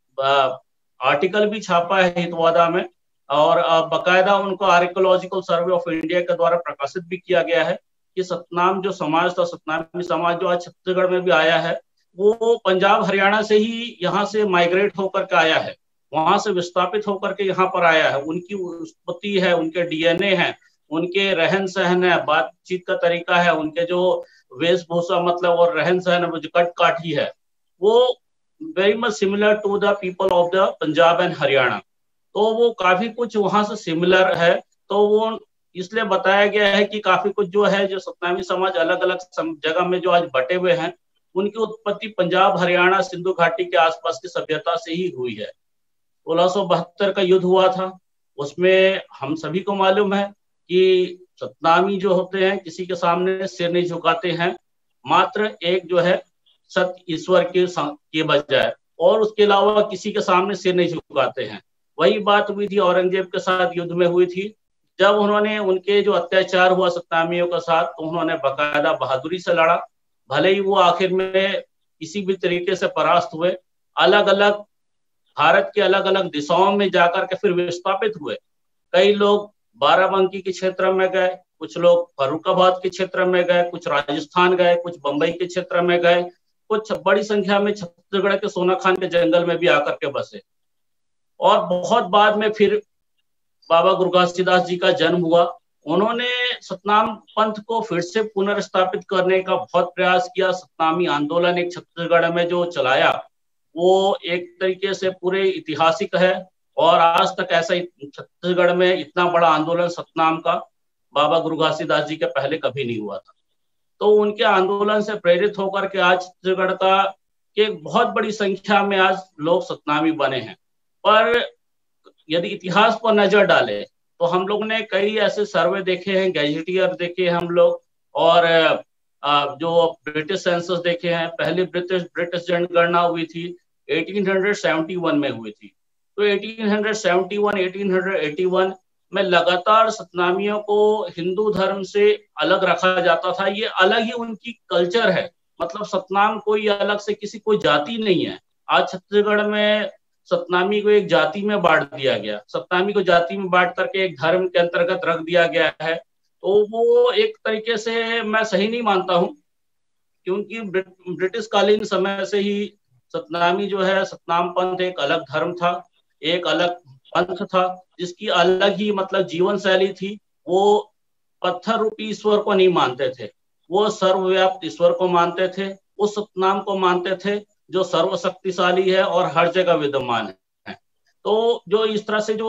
आर्टिकल भी छापा है हितवादा में और बकायदा उनको आर्कियोलॉजिकल सर्वे ऑफ इंडिया के द्वारा प्रकाशित भी किया गया है कि सतनाम जो समाज था, सतनामी समाज जो आज छत्तीसगढ़ में भी आया है, वो पंजाब हरियाणा से ही यहाँ से माइग्रेट होकर के आया है, वहां से विस्थापित होकर के यहाँ पर आया है। उनकी उत्पत्ति है, उनके डीएनए है, उनके रहन सहन है, बातचीत का तरीका है, उनके जो वेशभूषा मतलब और रहन सहन जो कट काठी है, वो very much similar to the people of the Punjab and Haryana. तो वो काफी कुछ वहां से सिमिलर है। तो वो इसलिए बताया गया है कि काफी कुछ जो है, जो सतनामी समाज अलग अलग जगह में जो आज बटे हुए हैं, उनकी उत्पत्ति पंजाब, हरियाणा, सिंधु घाटी के आसपास की सभ्यता से ही हुई है। सोलह सौ बहत्तर का युद्ध हुआ था, उसमें हम सभी को मालूम है कि सतनामी जो होते हैं किसी के सामने सिर नहीं झुकाते हैं, मात्र एक जो है सत्य ईश्वर के के बजाय, और उसके अलावा किसी के सामने सिर नहीं झुकाते हैं। वही बात हुई थी औरंगजेब के साथ युद्ध में हुई थी, जब उन्होंने उनके जो अत्याचार हुआ सतनामियों के साथ, तो उन्होंने बाकायदा बहादुरी से लड़ा। भले ही वो आखिर में किसी भी तरीके से परास्त हुए, अलग अलग भारत के अलग अलग दिशाओं में जाकर के फिर विस्थापित हुए। कई लोग बाराबंकी के क्षेत्र में गए, कुछ लोग फर्रुखाबाद के क्षेत्र में गए, कुछ राजस्थान गए, कुछ बंबई के क्षेत्र में गए, कुछ बड़ी संख्या में छत्तीसगढ़ के सोनाखान के जंगल में भी आकर के बसे। और बहुत बाद में फिर बाबा गुरु घासीदास जी का जन्म हुआ। उन्होंने सतनाम पंथ को फिर से पुनर्स्थापित करने का बहुत प्रयास किया। सतनामी आंदोलन एक छत्तीसगढ़ में जो चलाया, वो एक तरीके से पूरे ऐतिहासिक है और आज तक ऐसा छत्तीसगढ़ में इतना बड़ा आंदोलन सतनाम का बाबा गुरु घासीदास जी के पहले कभी नहीं हुआ था। तो उनके आंदोलन से प्रेरित होकर के आज छत्तीसगढ़ का एक बहुत बड़ी संख्या में आज लोग सतनामी बने हैं। पर यदि इतिहास पर नजर डाले तो हम लोग ने कई ऐसे सर्वे देखे हैं, गैजेटियर देखे हैं हम लोग, और जो ब्रिटिश सेंसस देखे हैं। पहली ब्रिटिश ब्रिटिश जनगणना हुई थी अठारह सौ इकहत्तर में हुई थी, तो अठारह सौ इकहत्तर, अठारह सौ इक्यासी में लगातार सतनामियों को हिंदू धर्म से अलग रखा जाता था। ये अलग ही उनकी कल्चर है, मतलब सतनाम कोई अलग से किसी कोई जाति नहीं है। आज छत्तीसगढ़ में सतनामी को एक जाति में बांट दिया गया, सतनामी को जाति में बांट करके एक धर्म के अंतर्गत रख दिया गया है। तो वो एक तरीके से मैं सही नहीं मानता हूँ, क्योंकि ब्रिटिश कालीन समय से ही सतनामी जो है, सतनाम पंथ एक अलग धर्म था, एक अलग पंथ था, जिसकी अलग ही मतलब जीवन शैली थी। वो पत्थर रूपी ईश्वर को नहीं मानते थे, वो सर्वव्याप्त ईश्वर को मानते थे, उस सतनाम को मानते थे जो सर्वशक्तिशाली है और हर जगह विद्यमान है। तो जो इस तरह से जो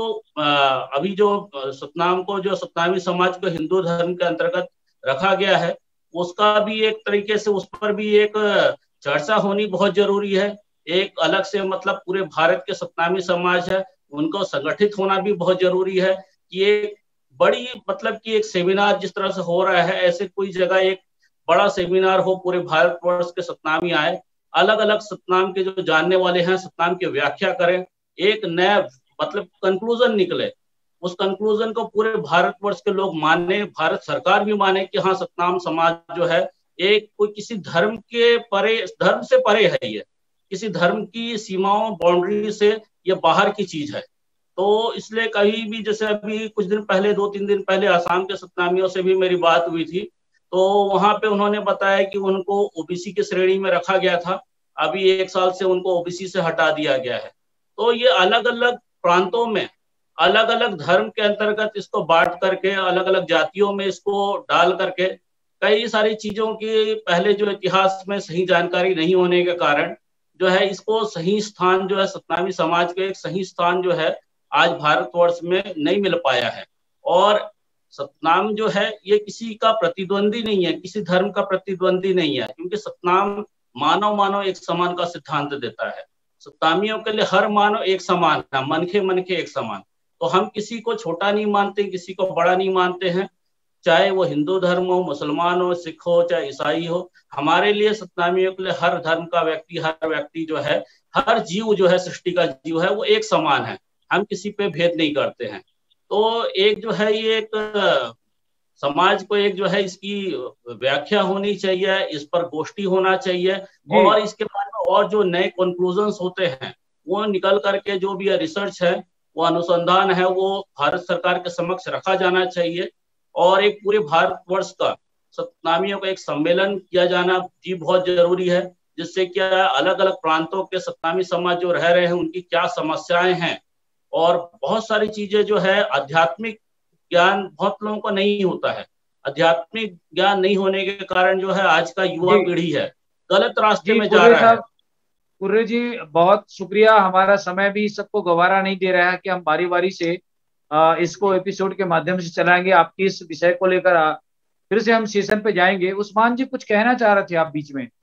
अभी जो सतनाम को, जो सतनामी समाज को हिंदू धर्म के अंतर्गत रखा गया है, उसका भी एक तरीके से उस पर भी एक चर्चा होनी बहुत जरूरी है। एक अलग से मतलब पूरे भारत के सतनामी समाज है, उनको संगठित होना भी बहुत जरूरी है कि एक बड़ी मतलब कि एक सेमिनार जिस तरह से हो रहा है, ऐसे कोई जगह एक बड़ा सेमिनार हो, पूरे भारतवर्ष के सतनामी आए, अलग अलग सतनाम के जो जानने वाले हैं सतनाम की व्याख्या करें, एक नया मतलब कंक्लूजन निकले, उस कंक्लूजन को पूरे भारतवर्ष के लोग माने, भारत सरकार भी माने कि हाँ सतनाम समाज जो है एक कोई किसी धर्म के परे, धर्म से परे है, ये किसी धर्म की सीमाओं बाउंड्री से ये बाहर की चीज है। तो इसलिए कहीं भी, जैसे अभी कुछ दिन पहले, दो तीन दिन पहले आसाम के सतनामियों से भी मेरी बात हुई थी, तो वहां पे उन्होंने बताया कि उनको ओबीसी की श्रेणी में रखा गया था, अभी एक साल से उनको ओबीसी से हटा दिया गया है। तो ये अलग अलग प्रांतों में अलग अलग धर्म के अंतर्गत इसको बांट करके, अलग अलग जातियों में इसको डाल करके, कई सारी चीजों की पहले जो इतिहास में सही जानकारी नहीं होने के कारण जो है इसको सही स्थान जो है, सतनामी समाज के एक सही स्थान जो है आज भारतवर्ष में नहीं मिल पाया है। और सतनाम जो है ये किसी का प्रतिद्वंदी नहीं है, किसी धर्म का प्रतिद्वंदी नहीं है, क्योंकि सतनाम मानव मानव एक समान का सिद्धांत देता है। सतनामियों के लिए हर मानव एक समान है, मनखे मनखे एक समान। तो हम किसी को छोटा नहीं मानते, किसी को बड़ा नहीं मानते हैं, चाहे वो हिंदू धर्म हो, मुसलमान हो, सिख हो, चाहे ईसाई हो। हमारे लिए सतनामियों के लिए हर धर्म का व्यक्ति, हर व्यक्ति जो है, हर जीव जो है, सृष्टि का जीव है, वो एक समान है, हम किसी पे भेद नहीं करते हैं। तो एक जो है ये एक समाज को एक जो है इसकी व्याख्या होनी चाहिए, इस पर गोष्ठी होना चाहिए, और इसके बाद में और जो नए कंक्लूजन्स होते हैं वो निकल करके, जो भी रिसर्च है, वो अनुसंधान है, वो भारत सरकार के समक्ष रखा जाना चाहिए। और एक पूरे भारतवर्ष का सतनामियों का एक सम्मेलन किया जाना जी बहुत जरूरी है, जिससे क्या अलग अलग प्रांतों के सतनामी समाज जो रह रहे हैं उनकी क्या समस्याएं हैं, और बहुत सारी चीजें जो है, आध्यात्मिक ज्ञान बहुत लोगों को नहीं होता है। आध्यात्मिक ज्ञान नहीं होने के कारण जो है आज का युवा पीढ़ी है गलत रास्ते में जा रहा है। कुर्रे जी बहुत शुक्रिया, हमारा समय भी सबको गवारा नहीं दे रहा है कि हम बारी बारी से आ, इसको एपिसोड के माध्यम से चलाएंगे। आपकी इस विषय को लेकर फिर से हम सेशन पे जाएंगे। उस्मान जी कुछ कहना चाह रहे थे आप बीच में।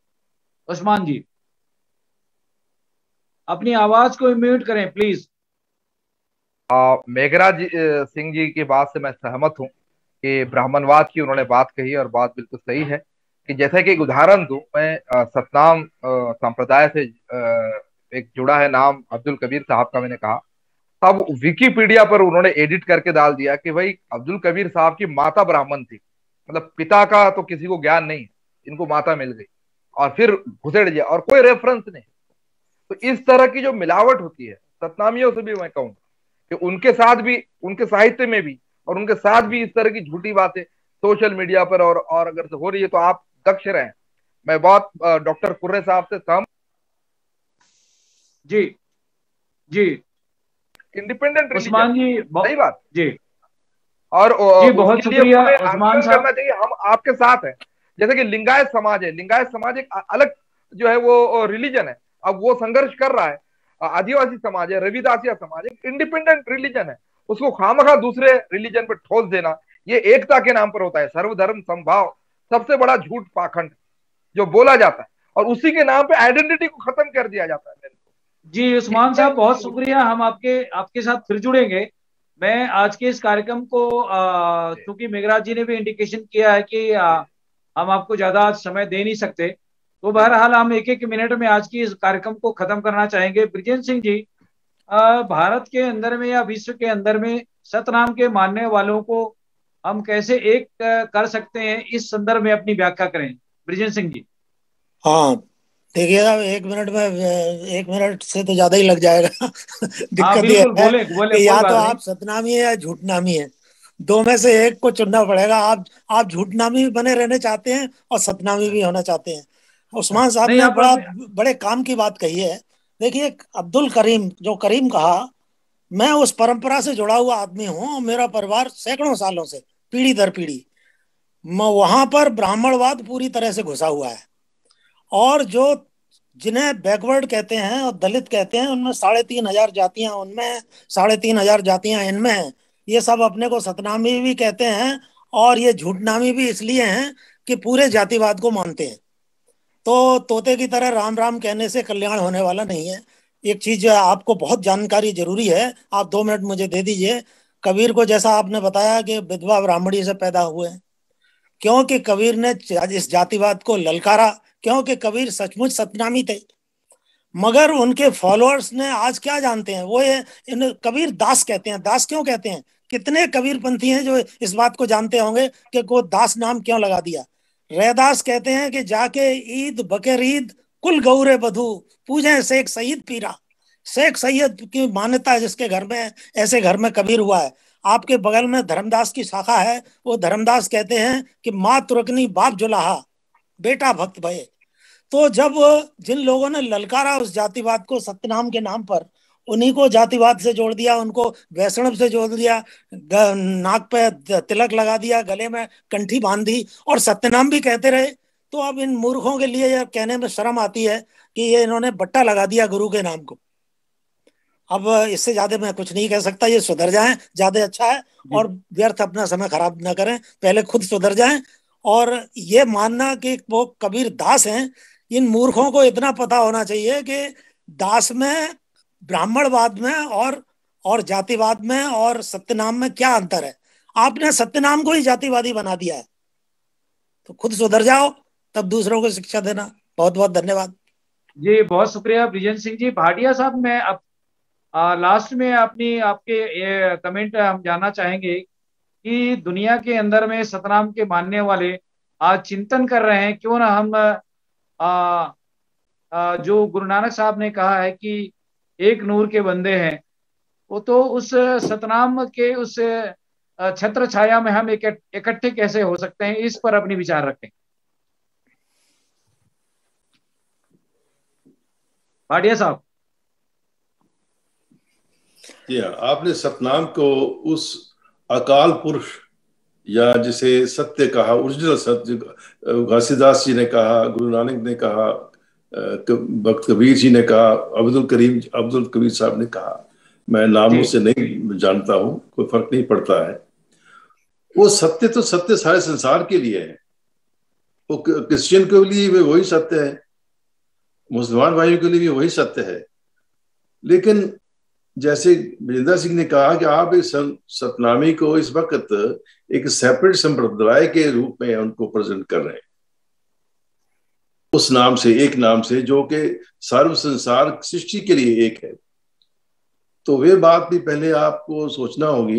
उस्मान जी अपनी आवाज को म्यूट करें प्लीज। मेघराज सिंह जी की बात से मैं सहमत हूँ कि ब्राह्मणवाद की उन्होंने बात कही और बात बिल्कुल सही है। कि जैसे कि एक उदाहरण दूं, मैं सतनाम संप्रदाय से एक जुड़ा है नाम अब्दुल कबीर साहब का, मैंने कहा तब विकिपीडिया पर उन्होंने एडिट करके डाल दिया कि भाई अब्दुल कबीर साहब की माता ब्राह्मण थी, मतलब पिता का तो किसी को ज्ञान नहीं, इनको माता मिल गई, और फिर घुसेड़ दिया और कोई रेफरेंस नहीं। तो इस तरह की जो मिलावट होती है सतनामियों से भी मैं कहूँ कि उनके साथ भी, उनके साहित्य में भी और उनके साथ भी इस तरह की झूठी बातें सोशल मीडिया पर और और अगर से हो रही है तो आप दक्ष रहें। मैं बहुत डॉक्टर कुर्रे साहब से सहमत। जी जी इंडिपेंडेंट उस्मान जी, सही बात जी। और जी बहुत शुक्रिया उस्मान साहब। करना चाहिए, हम आपके साथ हैं। जैसे कि लिंगायत समाज है, लिंगायत समाज एक अलग जो है वो रिलीजन है, अब वो संघर्ष कर रहा है। आदिवासी समाज है, रविदासिया समाज एक इंडिपेंडेंट रिलीजन है, उसको खामखा दूसरे रिलीजन पर ठोस देना ये एकता के नाम पर होता है। सर्वधर्म समभाव सबसे बड़ा झूठ पाखंड जो बोला जाता है, और उसी के नाम पे आइडेंटिटी को खत्म कर दिया जाता है। जी उस्मान साहब बहुत शुक्रिया, हम आपके आपके साथ फिर जुड़ेंगे। मैं आज के इस कार्यक्रम को क्योंकि मेघराज जी ने भी इंडिकेशन किया है कि आ, हम आपको ज्यादा आज समय दे नहीं सकते, तो बहरहाल हम एक एक मिनट में आज की इस कार्यक्रम को खत्म करना चाहेंगे। ब्रिजेंद्र सिंह जी भारत के अंदर में या विश्व के अंदर में सतनाम के मानने वालों को हम कैसे एक कर सकते हैं, इस संदर्भ में अपनी व्याख्या करें ब्रिजेश सिंह जी। हाँ देखिएगा, एक मिनट में, एक मिनट से तो ज्यादा ही लग जाएगा। दिक्कत ये है बोले, बोले, कि या तो आप सतनामी है या झूठनामी है, दो में से एक को चुनना पड़ेगा। आप आप झूठनामी भी बने रहने चाहते हैं और सतनामी भी होना चाहते हैं। उस्मान साहब ने बड़ा बड़े काम की बात कही है। देखिए, अब्दुल करीम, जो करीम कहा, मैं उस परंपरा से जुड़ा हुआ आदमी हूँ। मेरा परिवार सैकड़ों सालों से, पीढ़ी दर पीढ़ी, वहां पर ब्राह्मणवाद पूरी तरह से घुसा हुआ है। और जो जिन्हें बैकवर्ड कहते हैं और दलित कहते हैं, उनमें साढ़े तीन हजार जातियां उनमें साढ़े तीन हजार जातियां इनमें हैं। ये सब अपने को सतनामी भी कहते हैं और ये झूठनामी भी इसलिए हैं कि पूरे जातिवाद को मानते हैं। तो तोते की तरह राम राम कहने से कल्याण होने वाला नहीं है। एक चीज आपको बहुत जानकारी जरूरी है, आप दो मिनट मुझे दे दीजिए। कबीर को, जैसा आपने बताया कि विधवा ब्राह्मणी से पैदा हुए, क्योंकि कबीर ने इस जातिवाद को ललकारा, क्योंकि कबीर सचमुच सतनामी थे। मगर उनके फॉलोअर्स ने आज क्या जानते हैं, वो ये इन कबीर दास कहते हैं। दास क्यों कहते हैं? कितने कबीर पंथी हैं जो इस बात को जानते होंगे कि को दास नाम क्यों लगा दिया। रैदास कहते हैं कि जाके ईद बकर ईद कुल गौरे बधू पूजे शेख सईद पीरा। शेख सैयद की मान्यता जिसके घर में, ऐसे घर में कबीर हुआ है। आपके बगल में धर्मदास की शाखा है, वो धर्मदास कहते हैं कि माँ तुरकनी बाप जुलाहा बेटा भक्त भये। तो जब जिन लोगों ने ललकारा उस जातिवाद को सत्यनाम के नाम पर, उन्हीं को जातिवाद से जोड़ दिया, उनको वैष्णव से जोड़ दिया, नाक पे तिलक लगा दिया, गले में कंठी बांध दी और सत्यनाम भी कहते रहे। तो अब इन मूर्खों के लिए यह कहने में शर्म आती है कि ये इन्होंने बट्टा लगा दिया गुरु के नाम को। अब इससे ज्यादा मैं कुछ नहीं कह सकता। ये सुधर जाएं, ज्यादा अच्छा है, और व्यर्थ अपना समय खराब ना करें, पहले खुद सुधर जाएं। और ये मानना कि वो कबीर दास हैं, इन मूर्खों को इतना पता होना चाहिए कि दास में, ब्राह्मणवाद में और और जातिवाद में और सत्यनाम में क्या अंतर है। आपने सत्यनाम को ही जातिवादी बना दिया है, तो खुद सुधर जाओ, तब दूसरों को शिक्षा देना। बहुत बहुत धन्यवाद जी, बहुत शुक्रिया ब्रिजेश सिंह जी। भाटिया साहब, मैं अब लास्ट में अपनी आपके कमेंट हम जानना चाहेंगे कि दुनिया के अंदर में सतनाम के मानने वाले आज चिंतन कर रहे हैं, क्यों ना हम आ, आ, जो गुरु नानक साहब ने कहा है कि एक नूर के बंदे हैं, वो तो उस सतनाम के उस छत्र छाया में हम इकट्ठे कैसे हो सकते हैं, इस पर अपनी विचार रखें। भाटिया साहब। जी हाँ, आपने सतनाम को उस अकाल पुरुष या जिसे सत्य कहा, ओरिजिनल सत्य, घासीदास जी ने कहा, गुरु नानक ने कहा, भक्त कबीर जी ने कहा, अब्दुल करीम अब्दुल कबीर साहब ने कहा, मैं नामों से नहीं जानता हूँ, कोई फर्क नहीं पड़ता है। वो सत्य तो सत्य सारे संसार के लिए है। वो क्रिश्चियन के लिए भी वही सत्य है, मुसलमान भाइयों के लिए भी वही सत्य है। लेकिन जैसे विजेंद्र सिंह ने कहा कि आप इस सतनामी को इस वक्त एक सेपरेट संप्रदाय के रूप में उनको प्रेजेंट कर रहे हैं, उस नाम से, एक नाम से, जो कि सर्व संसार सृष्टि के लिए एक है। तो वे बात भी पहले आपको सोचना होगी।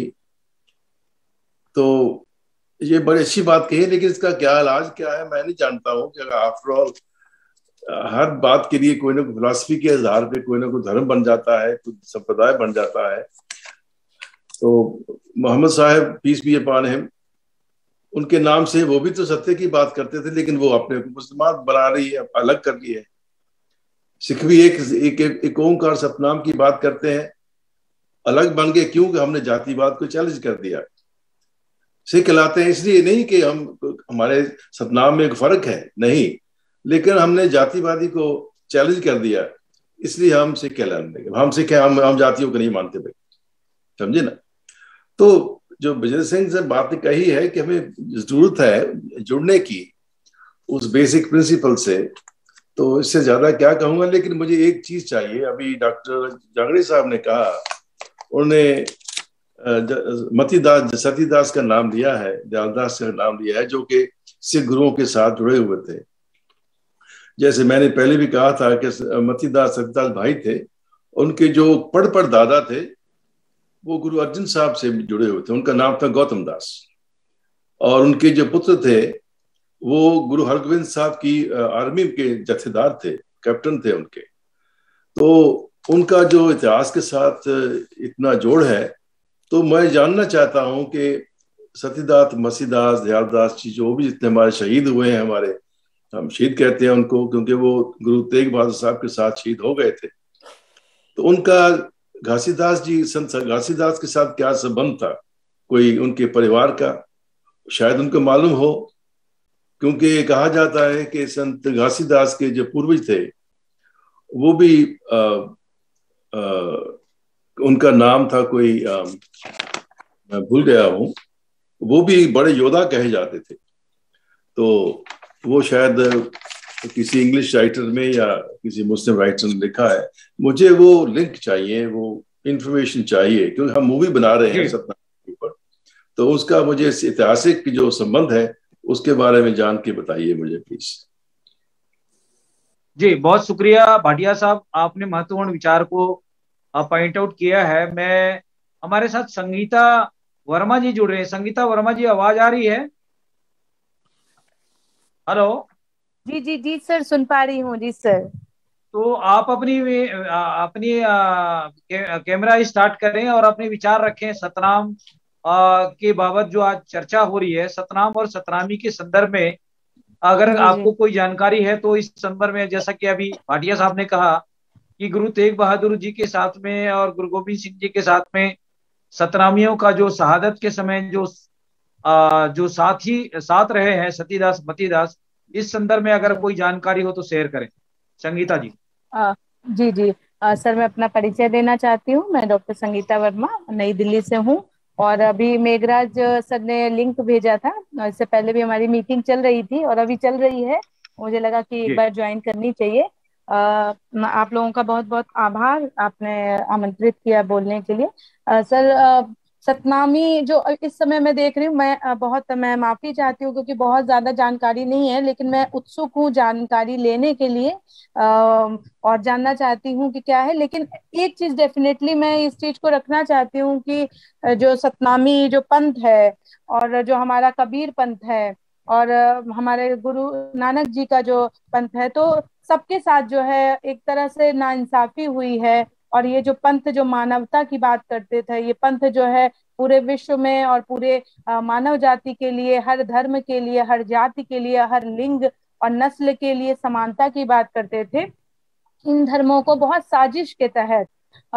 तो ये बड़ी अच्छी बात कही, लेकिन इसका क्या इलाज क्या है मैं नहीं जानता हूँ कि आफ्टर ऑल हर बात के लिए कोई ना कोई फिलॉसफी के आधार पे कोई ना कोई धर्म बन जाता है, कोई संप्रदाय बन जाता है। तो मोहम्मद साहब पीस बी अपॉन हिम, उनके नाम से वो भी तो सत्य की बात करते थे, लेकिन वो अपने मुसलमान बना रही है, अलग कर रही है। सिख भी एक एक, एक, एक ओंकार सतनाम की बात करते हैं, अलग बन गए। क्यों? कि हमने जातिवाद को चैलेंज कर दिया। सिख कहलाते हैं इसलिए नहीं कि हम, हमारे सतनाम में एक फर्क है, नहीं, लेकिन हमने जातिवादी को चैलेंज कर दिया, इसलिए हम सिख कहलाने लगे। हम सिख हैं, हम हम जातियों को नहीं मानते भाई, समझे ना। तो जो विजय सिंह से बात कही है कि हमें जरूरत है जुड़ने की उस बेसिक प्रिंसिपल से, तो इससे ज्यादा क्या कहूंगा। लेकिन मुझे एक चीज चाहिए। अभी डॉक्टर जांगड़े साहब ने कहा, उन्होंने मतीदास सतीदास का नाम लिया है, दयालदास का नाम लिया है, जो कि सिख गुरुओं के साथ जुड़े हुए थे। जैसे मैंने पहले भी कहा था कि मतीदास सतीदास भाई थे उनके जो पढ़ पढ़ दादा थे वो गुरु अर्जुन साहब से जुड़े हुए थे। उनका नाम था गौतम दास, और उनके जो पुत्र थे वो गुरु हरगोविंद साहब की आर्मी के जत्थेदार थे, कैप्टन थे उनके। तो उनका जो इतिहास के साथ इतना जोड़ है, तो मैं जानना चाहता हूं कि सतीदास, मसीदास, दयालदास जी जो भी जितने हमारे शहीद हुए हैं, हमारे हम शहीद कहते हैं उनको क्योंकि वो गुरु तेग बहादुर साहब के साथ शहीद हो गए थे। तो उनका घासीदास जी, संत घासीदास के साथ क्या संबंध था, कोई उनके परिवार का, शायद उनको मालूम हो, क्योंकि कहा जाता है कि संत घासीदास के जो पूर्वज थे वो भी आ, आ, उनका नाम था कोई आ, मैं भूल गया हूं, वो भी बड़े योद्धा कहे जाते थे। तो वो शायद किसी इंग्लिश राइटर में या किसी मुस्लिम राइटर ने लिखा है। मुझे वो लिंक चाहिए, वो इंफॉर्मेशन चाहिए, क्योंकि हम मूवी बना रहे हैं सतनाम के ऊपर, तो उसका मुझे ऐतिहासिक जो संबंध है उसके बारे में जान के बताइए मुझे प्लीज। जी बहुत शुक्रिया भाटिया साहब, आपने महत्वपूर्ण विचार को पॉइंट आउट किया है। मैं हमारे साथ संगीता वर्मा जी जुड़ रहे हैं। संगीता वर्मा जी, आवाज आ रही है? हेलो। जी जी जी सर, सुन पा रही हूँ जी सर। तो आप अपनी अपनी कैमरा स्टार्ट करें और अपने विचार रखें सतनाम के बाबत जो आज चर्चा हो रही है, सतनाम और सतनामी के संदर्भ में। अगर आपको कोई जानकारी है तो इस संदर्भ में, जैसा कि अभी भाटिया साहब ने कहा कि गुरु तेग बहादुर जी के साथ में और गुरु गोविंद सिंह जी के साथ में सतनामियों का जो शहादत के समय जो आ, जो साथी साथ रहे हैं सतीदास मतीदास, इस संदर्भ में अगर कोई जानकारी हो तो शेयर करें। संगीता जी। आ, जी जी आ, सर, मैं अपना परिचय देना चाहती हूँ। मैं डॉक्टर संगीता वर्मा नई दिल्ली से हूँ, और अभी मेघराज सर ने लिंक भेजा था, इससे पहले भी हमारी मीटिंग चल रही थी और अभी चल रही है। मुझे लगा कि एक बार ज्वाइन करनी चाहिए। आ, आप लोगों का बहुत बहुत आभार, आपने आमंत्रित किया बोलने के लिए। आ, सर, आ, सतनामी जो इस समय मैं देख रही हूँ, मैं बहुत मैं माफी चाहती हूँ क्योंकि बहुत ज्यादा जानकारी नहीं है, लेकिन मैं उत्सुक हूँ जानकारी लेने के लिए आ, और जानना चाहती हूँ कि क्या है। लेकिन एक चीज डेफिनेटली मैं इस चीज को रखना चाहती हूँ कि जो सतनामी जो पंथ है और जो हमारा कबीर पंथ है और हमारे गुरु नानक जी का जो पंथ है, तो सबके साथ जो है एक तरह से नाइंसाफी हुई है। और ये जो पंथ जो मानवता की बात करते थे, ये पंथ जो है पूरे विश्व में और पूरे मानव जाति के लिए, हर धर्म के लिए, हर जाति के लिए, हर लिंग और नस्ल के लिए समानता की बात करते थे। इन धर्मों को बहुत साजिश के तहत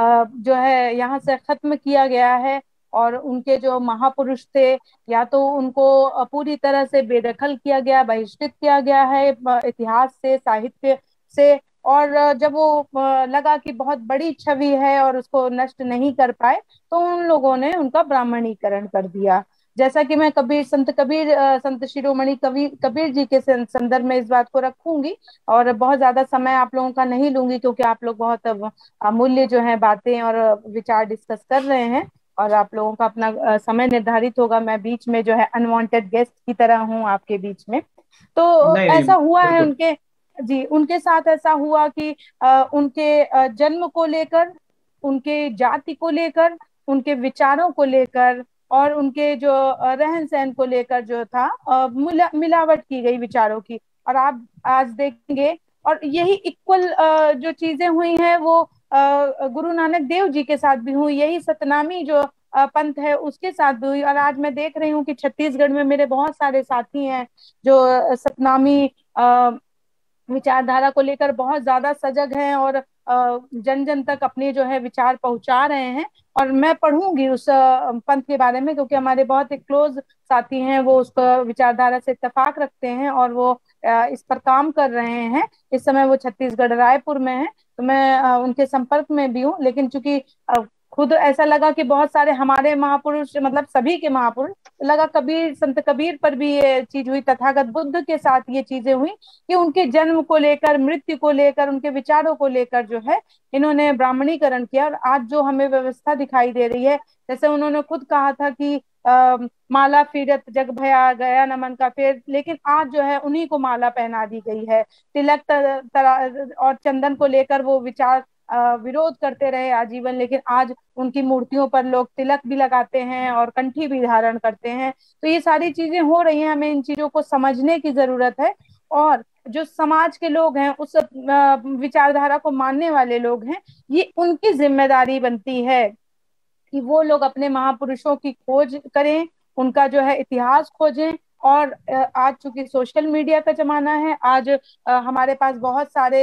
जो है यहाँ से खत्म किया गया है, और उनके जो महापुरुष थे या तो उनको पूरी तरह से बेदखल किया गया, बहिष्कृत किया गया है इतिहास से, साहित्य से। और जब वो लगा कि बहुत बड़ी छवि है और उसको नष्ट नहीं कर पाए, तो उन लोगों ने उनका ब्राह्मणीकरण कर दिया। जैसा कि मैं कबीर संत कबीर संत शिरोमणि कबीर कबीर जी के संदर्भ में इस बात को रखूंगी, और बहुत ज्यादा समय आप लोगों का नहीं लूंगी क्योंकि आप लोग बहुत अमूल्य जो है बातें और विचार डिस्कस कर रहे हैं और आप लोगों का अपना समय निर्धारित होगा। मैं बीच में जो है अनवांटेड गेस्ट की तरह हूँ आपके बीच में। तो नहीं, ऐसा नहीं, हुआ है उनके जी उनके साथ ऐसा हुआ कि आ, उनके आ, जन्म को लेकर, उनके जाति को लेकर, उनके विचारों को लेकर और उनके जो रहन सहन को लेकर जो था मिला, मिलावट की गई विचारों की। और आप आज देखेंगे, और यही इक्वल जो चीजें हुई हैं वो गुरु नानक देव जी के साथ भी हुई, यही सतनामी जो पंथ है उसके साथ भी हुई। और आज मैं देख रही हूँ कि छत्तीसगढ़ में मेरे बहुत सारे साथी हैं जो सतनामी विचारधारा को लेकर बहुत ज्यादा सजग हैं और जन जन तक अपने जो है विचार पहुंचा रहे हैं। और मैं पढ़ूंगी उस पंथ के बारे में क्योंकि हमारे बहुत एक क्लोज साथी हैं, वो उस विचारधारा से इत्तेफाक रखते हैं और वो इस पर काम कर रहे हैं। इस समय वो छत्तीसगढ़ रायपुर में है, तो मैं उनके संपर्क में भी हूँ। लेकिन चूंकि खुद ऐसा लगा कि बहुत सारे हमारे महापुरुष, मतलब सभी के महापुरुष, लगा कबीर संत कबीर पर भी ये चीज हुई, तथागत बुद्ध के साथ ये चीजें हुई कि उनके जन्म को लेकर, मृत्यु को लेकर, उनके विचारों को लेकर जो है इन्होंने ब्राह्मणीकरण किया। और आज जो हमें व्यवस्था दिखाई दे रही है, जैसे उन्होंने खुद कहा था कि आ, माला फिरत जग भया गया नमन का फेर, लेकिन आज जो है उन्हीं को माला पहना दी गई है। तिलक तर, तर, और चंदन को लेकर वो विचार विरोध करते रहे आजीवन, लेकिन आज उनकी मूर्तियों पर लोग तिलक भी लगाते हैं और कंठी भी धारण करते हैं। तो ये सारी चीजें हो रही हैं, हमें इन चीजों को समझने की जरूरत है। और जो समाज के लोग हैं, उस विचारधारा को मानने वाले लोग हैं, ये उनकी जिम्मेदारी बनती है कि वो लोग अपने महापुरुषों की खोज करें, उनका जो है इतिहास खोजें। और आज चूंकि सोशल मीडिया का जमाना है, आज हमारे पास बहुत सारे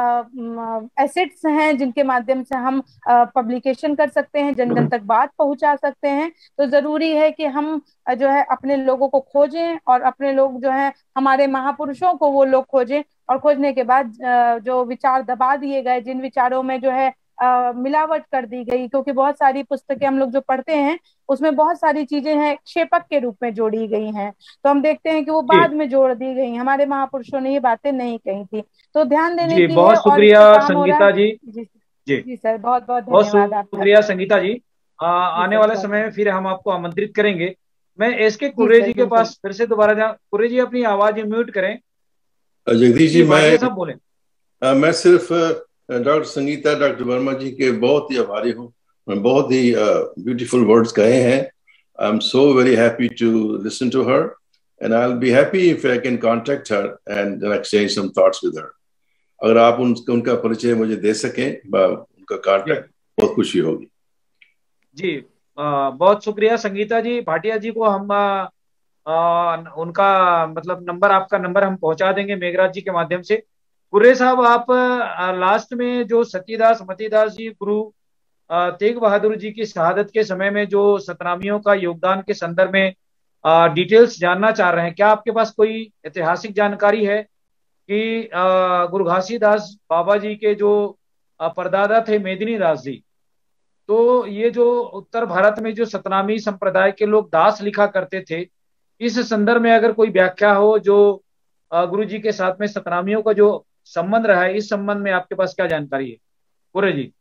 एसेट्स हैं जिनके माध्यम से हम पब्लिकेशन कर सकते हैं, जन जन तक बात पहुंचा सकते हैं। तो जरूरी है कि हम जो है अपने लोगों को खोजें, और अपने लोग जो है हमारे महापुरुषों को वो लोग खोजें, और खोजने के बाद जो विचार दबा दिए गए, जिन विचारों में जो है आ, मिलावट कर दी गई, क्योंकि बहुत सारी पुस्तकें हम लोग जो पढ़ते हैं उसमें बहुत सारी चीजें हैं क्षेपक के रूप में जोड़ी गई हैं, तो हम देखते हैं कि वो बाद में जोड़ दी गई। हमारे महापुरुषों ने ये बातें नहीं कही थी, तो ध्यान देने जी, की बहुत है। शुक्रिया और संगीता जी। जी जी जी सर, बहुत बहुत बहुत धन्यवाद आपका। शुक्रिया संगीता जी। आ, आने वाले समय में फिर हम आपको आमंत्रित करेंगे। मैं एस के कुर्रे जी के पास फिर से दोबारा जा। कुर्रे जी अपनी आवाज म्यूट करें। जगदीश जी, मैं सब बोले। आ, मैं सिर्फ डॉक्टर संगीता, डॉक्टर वर्मा जी के बहुत ही आभारी हूँ। बहुत ही ब्यूटीफुल वर्ड्स कहे हैं। I am so very happy to listen to her, and I will be happy if I can contact her and exchange some thoughts with her. अगर आप उन, उनका परिचय मुझे दे सकें, उनका कांटेक्ट, बहुत खुशी होगी। जी आ, बहुत शुक्रिया संगीता जी। भाटिया जी को हम आ, आ, उनका मतलब नंबर, आपका नंबर हम पहुंचा देंगे मेघराज जी के माध्यम से। कुर्रे साहब, आप आ, लास्ट में जो सतीदास मतीदास जी गुरु तेग बहादुर जी की शहादत के समय में जो सतनामियों का योगदान के संदर्भ में आ, डिटेल्स जानना चाह रहे हैं, क्या आपके पास कोई ऐतिहासिक जानकारी है कि आ, गुरु घासीदास बाबा जी के जो आ, परदादा थे मेदिनी दास जी, तो ये जो उत्तर भारत में जो सतनामी संप्रदाय के लोग दास लिखा करते थे, इस संदर्भ में अगर कोई व्याख्या हो जो गुरु जी के साथ में सतनामियों का जो संबंध रहा है, इस संबंध में आपके पास क्या जानकारी है कुर्रे जी?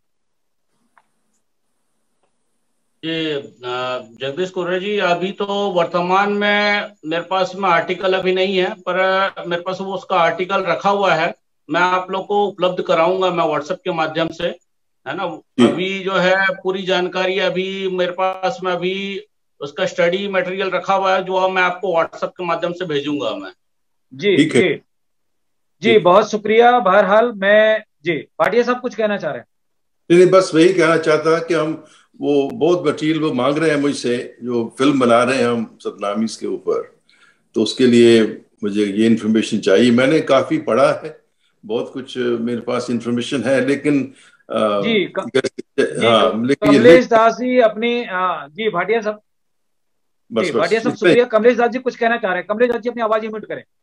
जी जगदीश कुर्रे जी, अभी तो वर्तमान में मेरे पास में आर्टिकल अभी नहीं है, पर मेरे पास वो उसका आर्टिकल रखा हुआ है। मैं आप लोग को उपलब्ध कराऊंगा, मैं व्हाट्सएप के माध्यम से, है ना। अभी जो है पूरी जानकारी अभी मेरे पास में अभी उसका स्टडी मटेरियल रखा हुआ है, जो मैं आपको व्हाट्सएप के माध्यम से भेजूंगा मैं। जी जी जी, बहुत शुक्रिया। बहरहाल मैं जी, भाटिया साहब कुछ कहना चाह रहे हैं? नहीं, बस वही कहना चाहता कि हम वो बहुत मटीरियल वो मांग रहे हैं मुझसे, जो फिल्म बना रहे हैं हम सतनामीज के ऊपर, तो उसके लिए मुझे ये इन्फॉर्मेशन चाहिए। मैंने काफी पढ़ा है, बहुत कुछ मेरे पास इन्फॉर्मेशन है, लेकिन आ, जी, क, जी हाँ, कमलेश दास जी अपनी आ, जी भाटिया साहब, जी भाटिया साहब शुक्रिया। कमलेश दास जी कुछ कहना चाह रहे हैं? कमलेश दास जी अपनी आवाज म्यूट करें।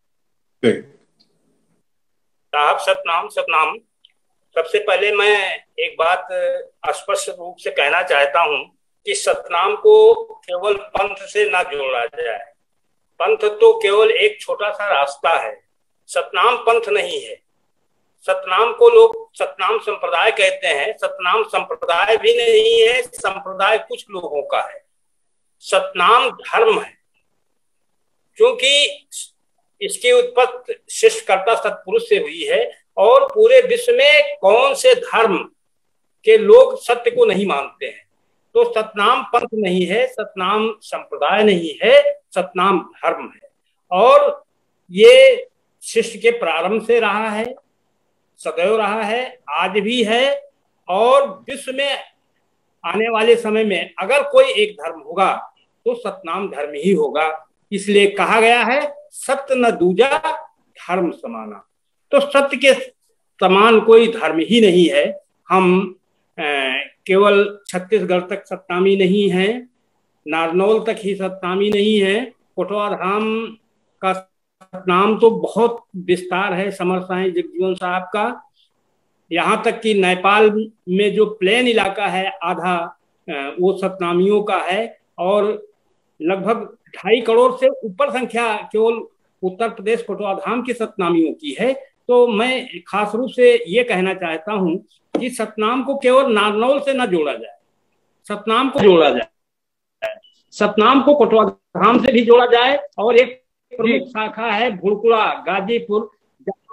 साहब सतनाम सतनाम। सबसे पहले मैं एक बात स्पष्ट रूप से कहना चाहता हूं कि सतनाम को केवल पंथ से ना जोड़ा जाए। पंथ तो केवल एक छोटा सा रास्ता है, सतनाम पंथ नहीं है। सतनाम को लोग सतनाम संप्रदाय कहते हैं, सतनाम संप्रदाय भी नहीं है, संप्रदाय कुछ लोगों का है। सतनाम धर्म है, क्योंकि इसकी उत्पत्ति सृष्टिकर्ता सतपुरुष से हुई है, और पूरे विश्व में कौन से धर्म के लोग सत्य को नहीं मानते हैं। तो सतनाम पंथ नहीं है, सतनाम संप्रदाय नहीं है, सतनाम धर्म है। और ये सृष्टि के प्रारंभ से रहा है, सदैव रहा है, आज भी है, और विश्व में आने वाले समय में अगर कोई एक धर्म होगा तो सतनाम धर्म ही होगा। इसलिए कहा गया है सत्य न दूजा धर्म समाना। तो सत्य के समान कोई धर्म ही नहीं है। हम आ, केवल छत्तीसगढ़ तक सतनामी नहीं है, नारनौल तक ही सतनामी नहीं है, कोटवा धाम का नाम तो बहुत विस्तार है समर साईं जगजीवन साहब का। यहाँ तक कि नेपाल में जो प्लेन इलाका है आधा वो सतनामियों का है, और लगभग ढाई करोड़ से ऊपर संख्या केवल उत्तर प्रदेश कोटवा धाम की सतनामियों की है। तो मैं खास रूप से ये कहना चाहता हूँ कि सतनाम को केवल नारनौल से न जोड़ा जाए, सतनाम को जोड़ा जाए, सतनाम को कोटवा धाम से भी जोड़ा जाए। और एक प्रमुख शाखा है भुड़कुड़ा गाजीपुर, जहाँ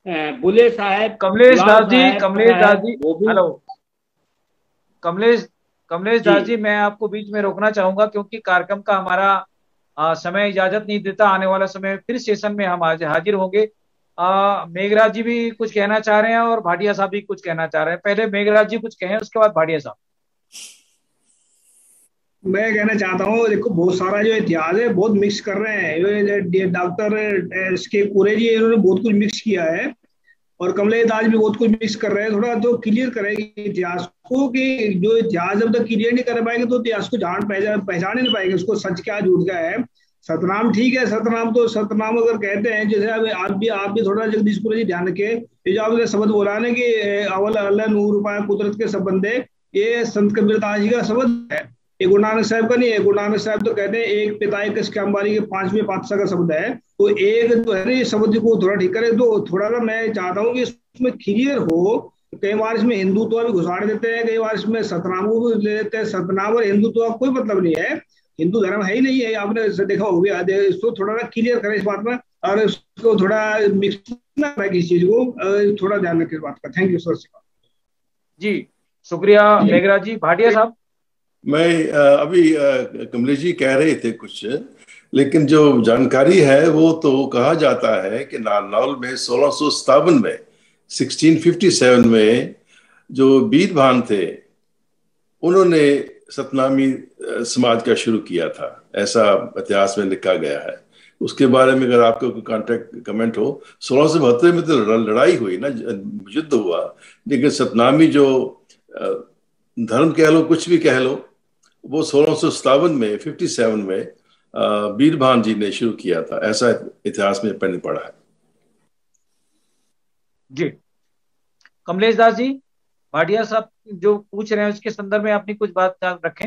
बुले साहब, कमलेश दास जी, कमलेश दास जी, हेलो कमलेश कमलेश दास जी, मैं आपको बीच में रोकना चाहूंगा क्योंकि कार्यक्रम का हमारा आ, समय इजाजत नहीं देता। आने वाला समय फिर सेशन में हम आज हाजिर होंगे। मेघराज जी भी कुछ कहना चाह रहे हैं और भाटिया साहब भी कुछ कहना चाह रहे हैं। पहले मेघराज जी कुछ कहें, उसके बाद भाटिया साहब। मैं कहना चाहता हूँ, देखो बहुत सारा जो इतिहास है बहुत मिक्स कर रहे हैं। डॉक्टर एस के कुरे जी इन्होंने बहुत कुछ मिक्स किया है और कमलेश दास भी बहुत कुछ मिक्स कर रहे हैं। थोड़ा तो क्लियर करेंगे इतिहास को कि जो इतिहास जब तक क्लियर नहीं कर पाएंगे तो इतिहास को जान पहचान पहचान नहीं पाएंगे, उसको सच क्या झूठ क्या है। सतनाम ठीक है, सतनाम तो सतनाम अगर कहते हैं, जैसे अब आप भी आप भी थोड़ा जगदीश कुरे जी ध्यान रखे, ये जो आपने शब्द बोला ना कि अवल अल्लाह नूर पाए कुदरत के संबंधे, ये संत कबीर दास जी का शब्द है, ये गुरु नानक साहब का नहीं है। गुरु नानक साहब तो कहते हैं एक पिता एक अंबारी के पांचवें पातशाह का शब्द है। तो एक जो है ना ये शब्द को थोड़ा ठीक करे। तो थोड़ा सा मैं चाहता हूँ कि इसमें क्लियर हो। कई बार इसमें हिंदुत्व भी घुसाड़ देते हैं, कई बार इसमें सतनाम को भी ले लेते हैं। सतनाम और हिंदुत्व का कोई मतलब नहीं है, हिंदू धर्म है ही नहीं है, आपने देखा हो गया। इसको थोड़ा सा क्लियर करें इस बात में और इसको थोड़ा मिक्स ना करें किसी चीज को, थोड़ा ध्यान रखें इस बात का। थैंक यू सर जी, शुक्रिया मेघराज जी। भाटिया साहब। मैं अभी कमलेश जी कह रहे थे कुछ, लेकिन जो जानकारी है वो तो कहा जाता है कि नारनौल में सोलह सौ सतावन में सोलह सौ सत्तावन में जो बीरभान थे उन्होंने सतनामी समाज का शुरू किया था, ऐसा इतिहास में लिखा गया है। उसके बारे में अगर आपको कोई कॉन्टेक्ट कमेंट हो। सोलह सौ बहत्तर में तो लड़ाई हुई ना, युद्ध हुआ, लेकिन सतनामी जो धर्म कह लो कुछ भी कह लो, वो सोलह सौ सत्तावन में सत्तावन में बीरभान जी ने शुरू किया था, ऐसा इतिहास में मैंने पढ़ा है। जी कमलेश दास जी, भाटिया साहब जो पूछ रहे हैं उसके संदर्भ में अपनी कुछ बात रखें।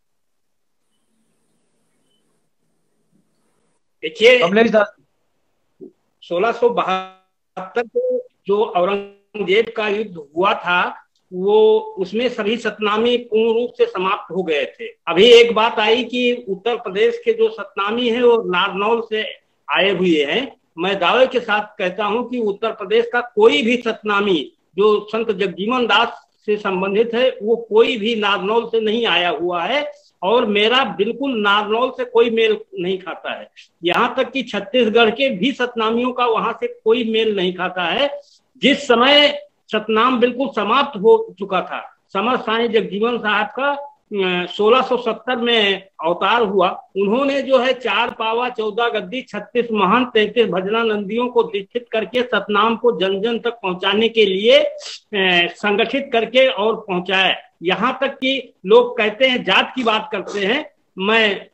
देखिए कमलेश दास, सोलह सौ बहत्तर को जो औरंगजेब का युद्ध हुआ था वो उसमें सभी सतनामी पूर्ण रूप से समाप्त हो गए थे। अभी एक बात आई कि उत्तर प्रदेश के जो सतनामी हैं वो नारनौल से आए हुए हैं। मैं दावे के साथ कहता हूं कि उत्तर प्रदेश का कोई भी सतनामी जो संत जगजीवन दास से संबंधित है वो कोई भी नारनौल से नहीं आया हुआ है और मेरा बिल्कुल नारनौल से कोई मेल नहीं खाता है। यहाँ तक कि छत्तीसगढ़ के भी सतनामियों का वहां से कोई मेल नहीं खाता है। जिस समय सतनाम बिल्कुल समाप्त हो चुका था, समर साईं जगजीवन साहब का सोलह सौ सत्तर में अवतार हुआ। उन्होंने जो है चार पावा, चौदह गद्दी, छत्तीस महंत, तैंतीस भजना नंदियों को दीक्षित करके सतनाम को जन जन तक पहुंचाने के लिए संगठित करके और पहुंचाया। यहाँ तक कि लोग कहते हैं, जात की बात करते हैं, मैं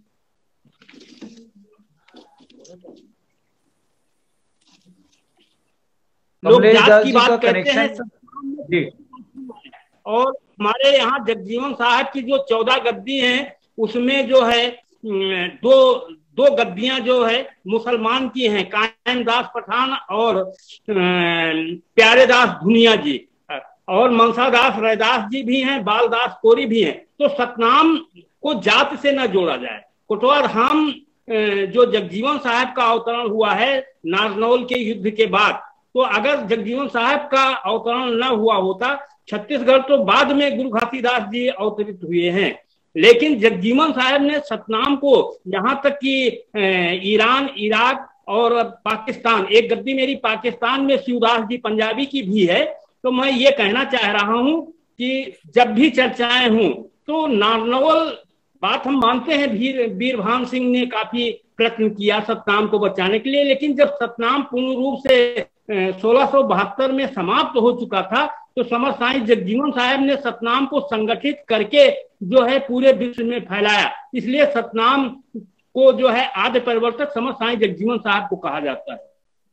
लोग जात की बात करते हैं जी। और हमारे यहाँ जगजीवन साहब की जो चौदह गद्दी हैं उसमें जो है दो दो गद्दियां जो है मुसलमान की हैं, कायम दास पठान और प्यारे दास धुनिया जी, और मनसा दास रैदास जी भी हैं, बालदास कोरी भी हैं। तो सतनाम को जात से न जोड़ा जाए। कोटवा धाम जो जगजीवन साहब का अवतरण हुआ है नारनौल के युद्ध के बाद, तो अगर जगजीवन साहब का अवतरण न हुआ होता, छत्तीसगढ़ तो बाद में गुरु घासीदास जी अवतरित हुए हैं, लेकिन जगजीवन साहब ने सतनाम को यहाँ तक कि ईरान, इराक और पाकिस्तान, एक गद्दी मेरी पाकिस्तान में शिवदास जी पंजाबी की भी है। तो मैं ये कहना चाह रहा हूँ कि जब भी चर्चाएं हों तो नारनौल बात हम मानते हैं, वीर बीरभान सिंह ने काफी प्रयत्न किया सतनाम को बचाने के लिए, लेकिन जब सतनाम पूर्ण रूप से सोलह सौ बहत्तर में समाप्त हो चुका था तो समर साईं जगजीवन साहब ने सतनाम को संगठित करके जो है पूरे विश्व में फैलाया। इसलिए सतनाम को जो है आद्य परिवर्तक समर साईं जगजीवन साहब को कहा जाता है।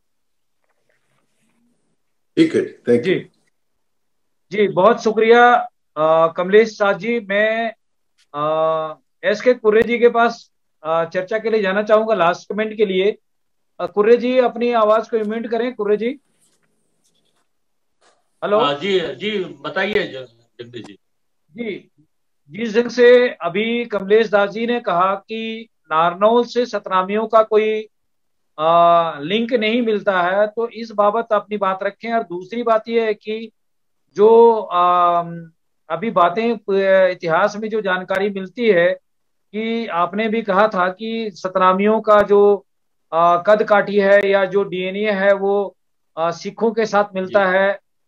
ठीक है, थैंक यू जी। बहुत शुक्रिया कमलेश साहब जी। मैं एस के कुर्रे जी के पास आ, चर्चा के लिए जाना चाहूंगा लास्ट कमेंट के लिए। कुर्रे जी अपनी आवाज को म्यूट करें। कुर्रे जी, हेलो जी जी बताइए जगदीश जी। जी जिस ढंग से अभी कमलेश दास जी ने कहा कि नारनौल से सतनामियों का कोई आ, लिंक नहीं मिलता है, तो इस बाबत अपनी बात रखें। और दूसरी बात यह है कि जो आ, अभी बातें इतिहास में जो जानकारी मिलती है कि आपने भी कहा था कि सतनामियों का जो आ, कद काठी है या जो डीएनए है वो आ, सिखों के साथ मिलता है,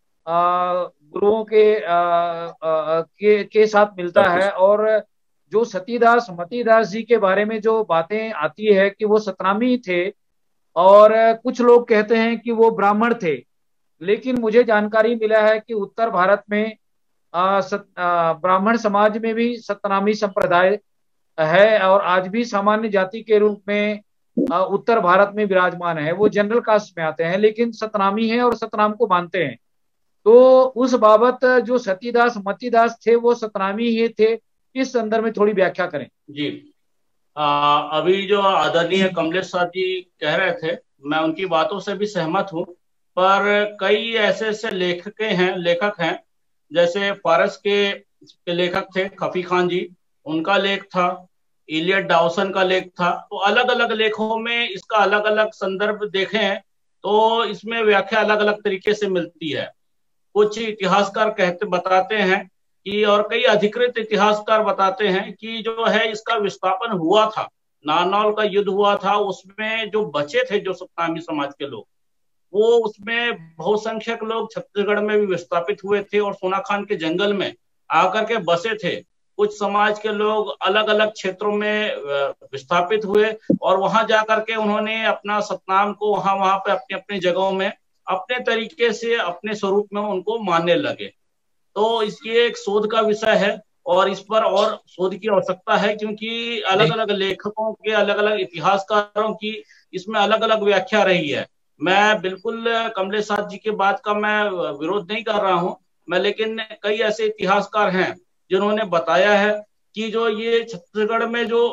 आ, गुरुओं के आ, आ, के के साथ मिलता है। और जो सतीदास मतीदास जी के बारे में जो बातें आती है कि वो सतनामी थे, और कुछ लोग कहते हैं कि वो ब्राह्मण थे। लेकिन मुझे जानकारी मिला है कि उत्तर भारत में आ, सत, आ, ब्राह्मण समाज में भी सतनामी संप्रदाय है, और आज भी सामान्य जाति के रूप में आ, उत्तर भारत में विराजमान है। वो जनरल कास्ट में आते हैं लेकिन सतनामी है और सतनाम को मानते हैं। तो उस बाबत जो सतीदास मतीदास थे वो सतनामी ही थे, इस संदर्भ में थोड़ी व्याख्या करें। जी, आ, अभी जो आदरणीय कमलेश साहब जी कह रहे थे, मैं उनकी बातों से भी सहमत हूँ। पर कई ऐसे ऐसे लेखक हैं लेखक हैं जैसे फारस के, के लेखक थे खफी खान जी, उनका लेख था, इलियट डाउसन का लेख था। तो अलग अलग लेखों में इसका अलग अलग संदर्भ देखें तो इसमें व्याख्या अलग अलग तरीके से मिलती है। कुछ इतिहासकार कहते बताते हैं कि, और कई अधिकृत इतिहासकार बताते हैं कि जो है इसका विस्थापन हुआ था, नारनौल का युद्ध हुआ था, उसमें जो बचे थे जो सतनामी समाज के लोग, वो उसमें बहुसंख्यक लोग छत्तीसगढ़ में भी विस्थापित हुए थे और सोनाखान के जंगल में आकर के बसे थे। कुछ समाज के लोग अलग अलग क्षेत्रों में विस्थापित हुए और वहां जाकर के उन्होंने अपना सतनाम को वहां वहां पे अपनी अपनी जगहों में अपने तरीके से अपने स्वरूप में उनको मानने लगे। तो इसलिए एक शोध का विषय है और इस पर और शोध की आवश्यकता है, क्योंकि अलग अलग लेखकों के अलग अलग इतिहासकारों की इसमें अलग अलग व्याख्या रही है। मैं बिल्कुल कमलेश साहब जी के बात का मैं विरोध नहीं कर रहा हूं मैं, लेकिन कई ऐसे इतिहासकार हैं जिन्होंने बताया है कि जो ये छत्तीसगढ़ में जो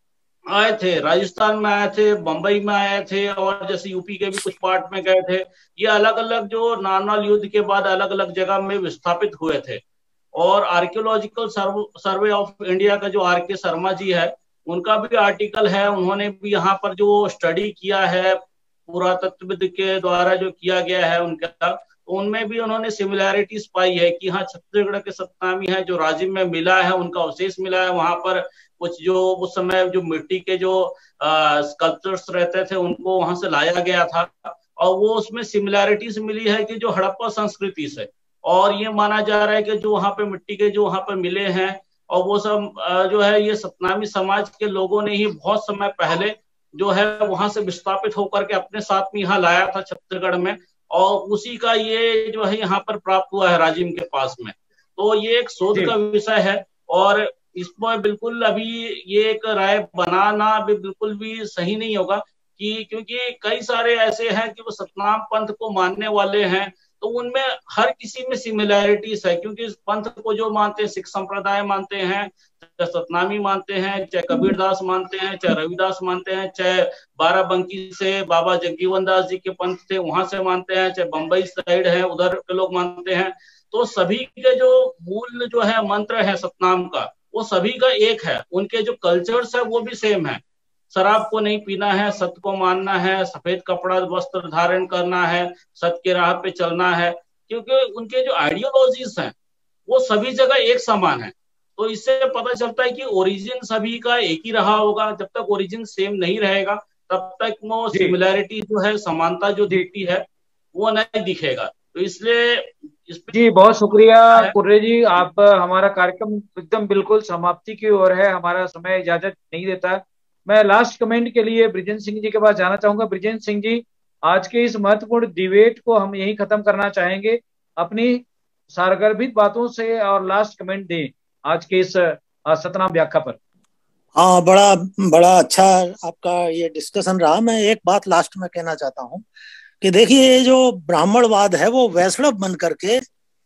आए थे, राजस्थान में आए थे, बंबई में आए थे और जैसे यूपी के भी कुछ पार्ट में गए थे, ये अलग अलग जो नारनौल युद्ध के बाद अलग अलग जगह में विस्थापित हुए थे। और आर्कियोलॉजिकल सर्वे ऑफ इंडिया का जो आर के शर्मा जी है, उनका भी आर्टिकल है, उन्होंने भी यहाँ पर जो स्टडी किया है पुरातत्वविद के द्वारा जो किया गया है उनका, तो उनमें भी उन्होंने सिमिलैरिटीज पाई है कि हाँ छत्तीसगढ़ के सतनामी है जो राजिम में मिला है, उनका अवशेष मिला है। वहां पर कुछ जो उस समय जो मिट्टी के जो स्कल्पचर्स रहते थे उनको वहां से लाया गया था, और वो उसमें सिमिलैरिटीज मिली है कि जो हड़प्पा संस्कृति से, और ये माना जा रहा है कि जो वहां पे मिट्टी के जो वहां पे मिले हैं और वो सब जो है ये सतनामी समाज के लोगों ने ही बहुत समय पहले जो है वहां से विस्थापित होकर के अपने साथ में यहाँ लाया था छत्तीसगढ़ में, और उसी का ये जो है यहाँ पर प्राप्त हुआ है राजिम के पास में। तो ये एक शोध का विषय है और इस पर बिल्कुल अभी ये एक राय बनाना भी बिल्कुल भी सही नहीं होगा कि, क्योंकि कई सारे ऐसे हैं कि वो सतनाम पंथ को मानने वाले हैं, तो उनमें हर किसी में सिमिलैरिटीज है। क्योंकि इस पंथ को जो मानते हैं, सिख संप्रदाय मानते हैं, चाहे सतनामी मानते हैं, चाहे कबीरदास मानते हैं, चाहे रविदास मानते हैं, चाहे बाराबंकी से बाबा जगजीवन दास जी के पंथ थे वहां से मानते हैं, चाहे बंबई साइड है उधर के लोग मानते हैं। तो सभी के जो मूल जो है मंत्र है सतनाम का, वो सभी का एक है। उनके जो कल्चर्स है वो भी सेम है। शराब को नहीं पीना है, सत्य को मानना है, सफेद कपड़ा वस्त्र धारण करना है, सत्य के राह पे चलना है, क्योंकि उनके जो आइडियोलॉजीज हैं वो सभी जगह एक समान है। तो इससे पता चलता है कि ओरिजिन सभी का एक ही रहा होगा। जब तक ओरिजिन सेम नहीं रहेगा तब तक वो सिमिलैरिटी जो है, समानता जो दिखती है वो नहीं दिखेगा। तो इसलिए इस जी बहुत शुक्रिया कुर्रे जी, आप हमारा कार्यक्रम एकदम बिल्कुल समाप्ति की ओर है, हमारा समय इजाजत नहीं देता। मैं लास्ट कमेंट के लिए ब्रिजेंद्र सिंह जी के पास जाना चाहूंगा। ब्रिजेंद्र सिंह जी, आज के इस महत्वपूर्ण डिबेट को हम यही खत्म करना चाहेंगे, अपनी सारगर्भित बातों से, और लास्ट कमेंट दें आज के इस सतनाम व्याख्या पर। हाँ, बड़ा बड़ा अच्छा आपका ये डिस्कशन रहा। मैं एक बात लास्ट में कहना चाहता हूँ कि देखिए, ये जो ब्राह्मणवाद है वो वैष्णव बन करके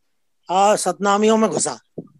सतनामियों में घुसा,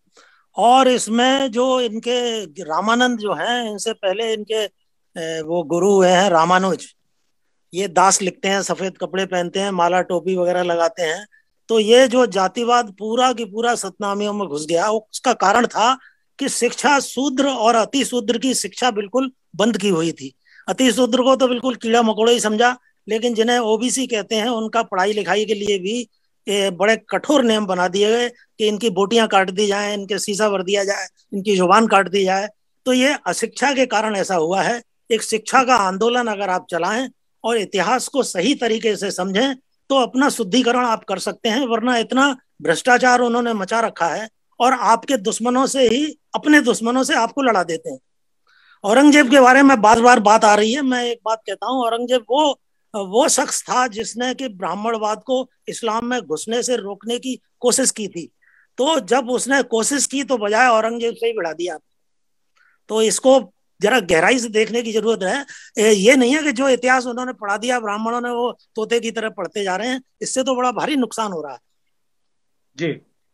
और इसमें जो इनके रामानंद जो हैं, इनसे पहले इनके वो गुरु हैं रामानुज, ये दास लिखते हैं, सफेद कपड़े पहनते हैं, माला टोपी वगैरह लगाते हैं। तो ये जो जातिवाद पूरा की पूरा सतनामियों में घुस गया, उसका कारण था कि शिक्षा शूद्र और अति शूद्र की शिक्षा बिल्कुल बंद की हुई थी। अति शूद्र को तो बिल्कुल कीड़ा मकोड़ा ही समझा, लेकिन जिन्हें ओबीसी कहते हैं उनका पढ़ाई लिखाई के लिए भी ए, बड़े कठोर नियम बना दिए गए कि इनकी बोटियां काट दी जाएं, इनके शीशा भर दिया जाए, इनकी जुबान काट दी जाए। तो ये अशिक्षा के कारण ऐसा हुआ है। एक शिक्षा का आंदोलन अगर आप चलाएं और इतिहास को सही तरीके से समझें तो अपना शुद्धिकरण आप कर सकते हैं, वरना इतना भ्रष्टाचार उन्होंने मचा रखा है और आपके दुश्मनों से ही, अपने दुश्मनों से आपको लड़ा देते हैं। औरंगजेब के बारे में बार बार बात आ रही है, मैं एक बात कहता हूँ, औरंगजेब वो वो शख्स था जिसने कि ब्राह्मणवाद को इस्लाम में घुसने से रोकने की कोशिश की थी। तो जब उसने कोशिश की तो बजाय औरंगजेब से ही बढ़ा दिया। तो इसको जरा गहराई से देखने की जरूरत है। ये नहीं है कि जो इतिहास उन्होंने पढ़ा दिया ब्राह्मणों ने वो तोते की तरह पढ़ते जा रहे हैं, इससे तो बड़ा भारी नुकसान हो रहा है। जी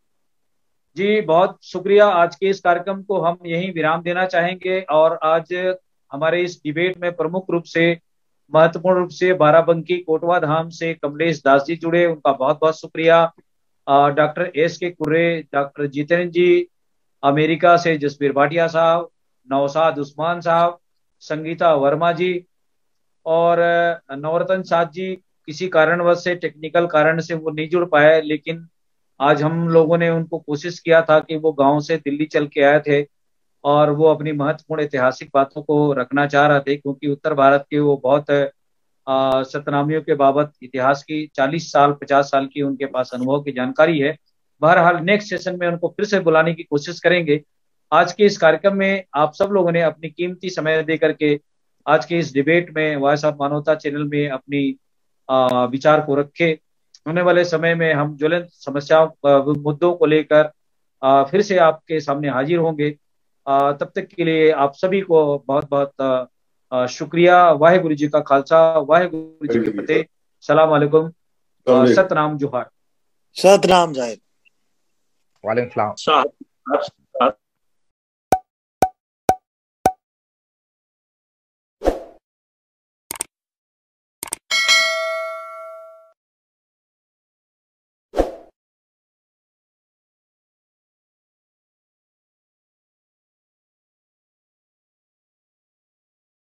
जी, बहुत शुक्रिया। आज के इस कार्यक्रम को हम यहीं विराम देना चाहेंगे और आज हमारे इस डिबेट में प्रमुख रूप से, महत्वपूर्ण रूप से बाराबंकी कोटवा धाम से कमलेश दास जी जुड़े, उनका बहुत बहुत शुक्रिया। Doctor S K Kurre, doctor Jitendra ji, America से जसबीर भाटिया साहब, नौशाद उस्मान साहब, संगीता वर्मा जी और नवरतन साथ जी किसी कारणवश से, टेक्निकल कारण से वो नहीं जुड़ पाए, लेकिन आज हम लोगों ने उनको कोशिश किया था कि वो गांव से दिल्ली चल के आए थे और वो अपनी महत्वपूर्ण ऐतिहासिक बातों को रखना चाह रहे थे, क्योंकि उत्तर भारत के वो बहुत सतनामियों के बाबत इतिहास की चालीस साल पचास साल की उनके पास अनुभव की जानकारी है। बहरहाल नेक्स्ट सेशन में उनको फिर से बुलाने की कोशिश करेंगे। आज के इस कार्यक्रम में आप सब लोगों ने अपनी कीमती समय दे करके आज के इस डिबेट में वॉइस ऑफ मानवता चैनल में अपनी विचार को रखे। होने वाले समय में हम ज्वलंत समस्याओं मुद्दों को लेकर फिर से आपके सामने हाजिर होंगे। तब तक के लिए आप सभी को बहुत बहुत शुक्रिया। वाहिगुरु जी का खालसा, वाहिगुरु जी की फतेह। सलाम अलैकुम, सतनाम जोहार। सतनाम जाहिर। वालेकुम सलाम।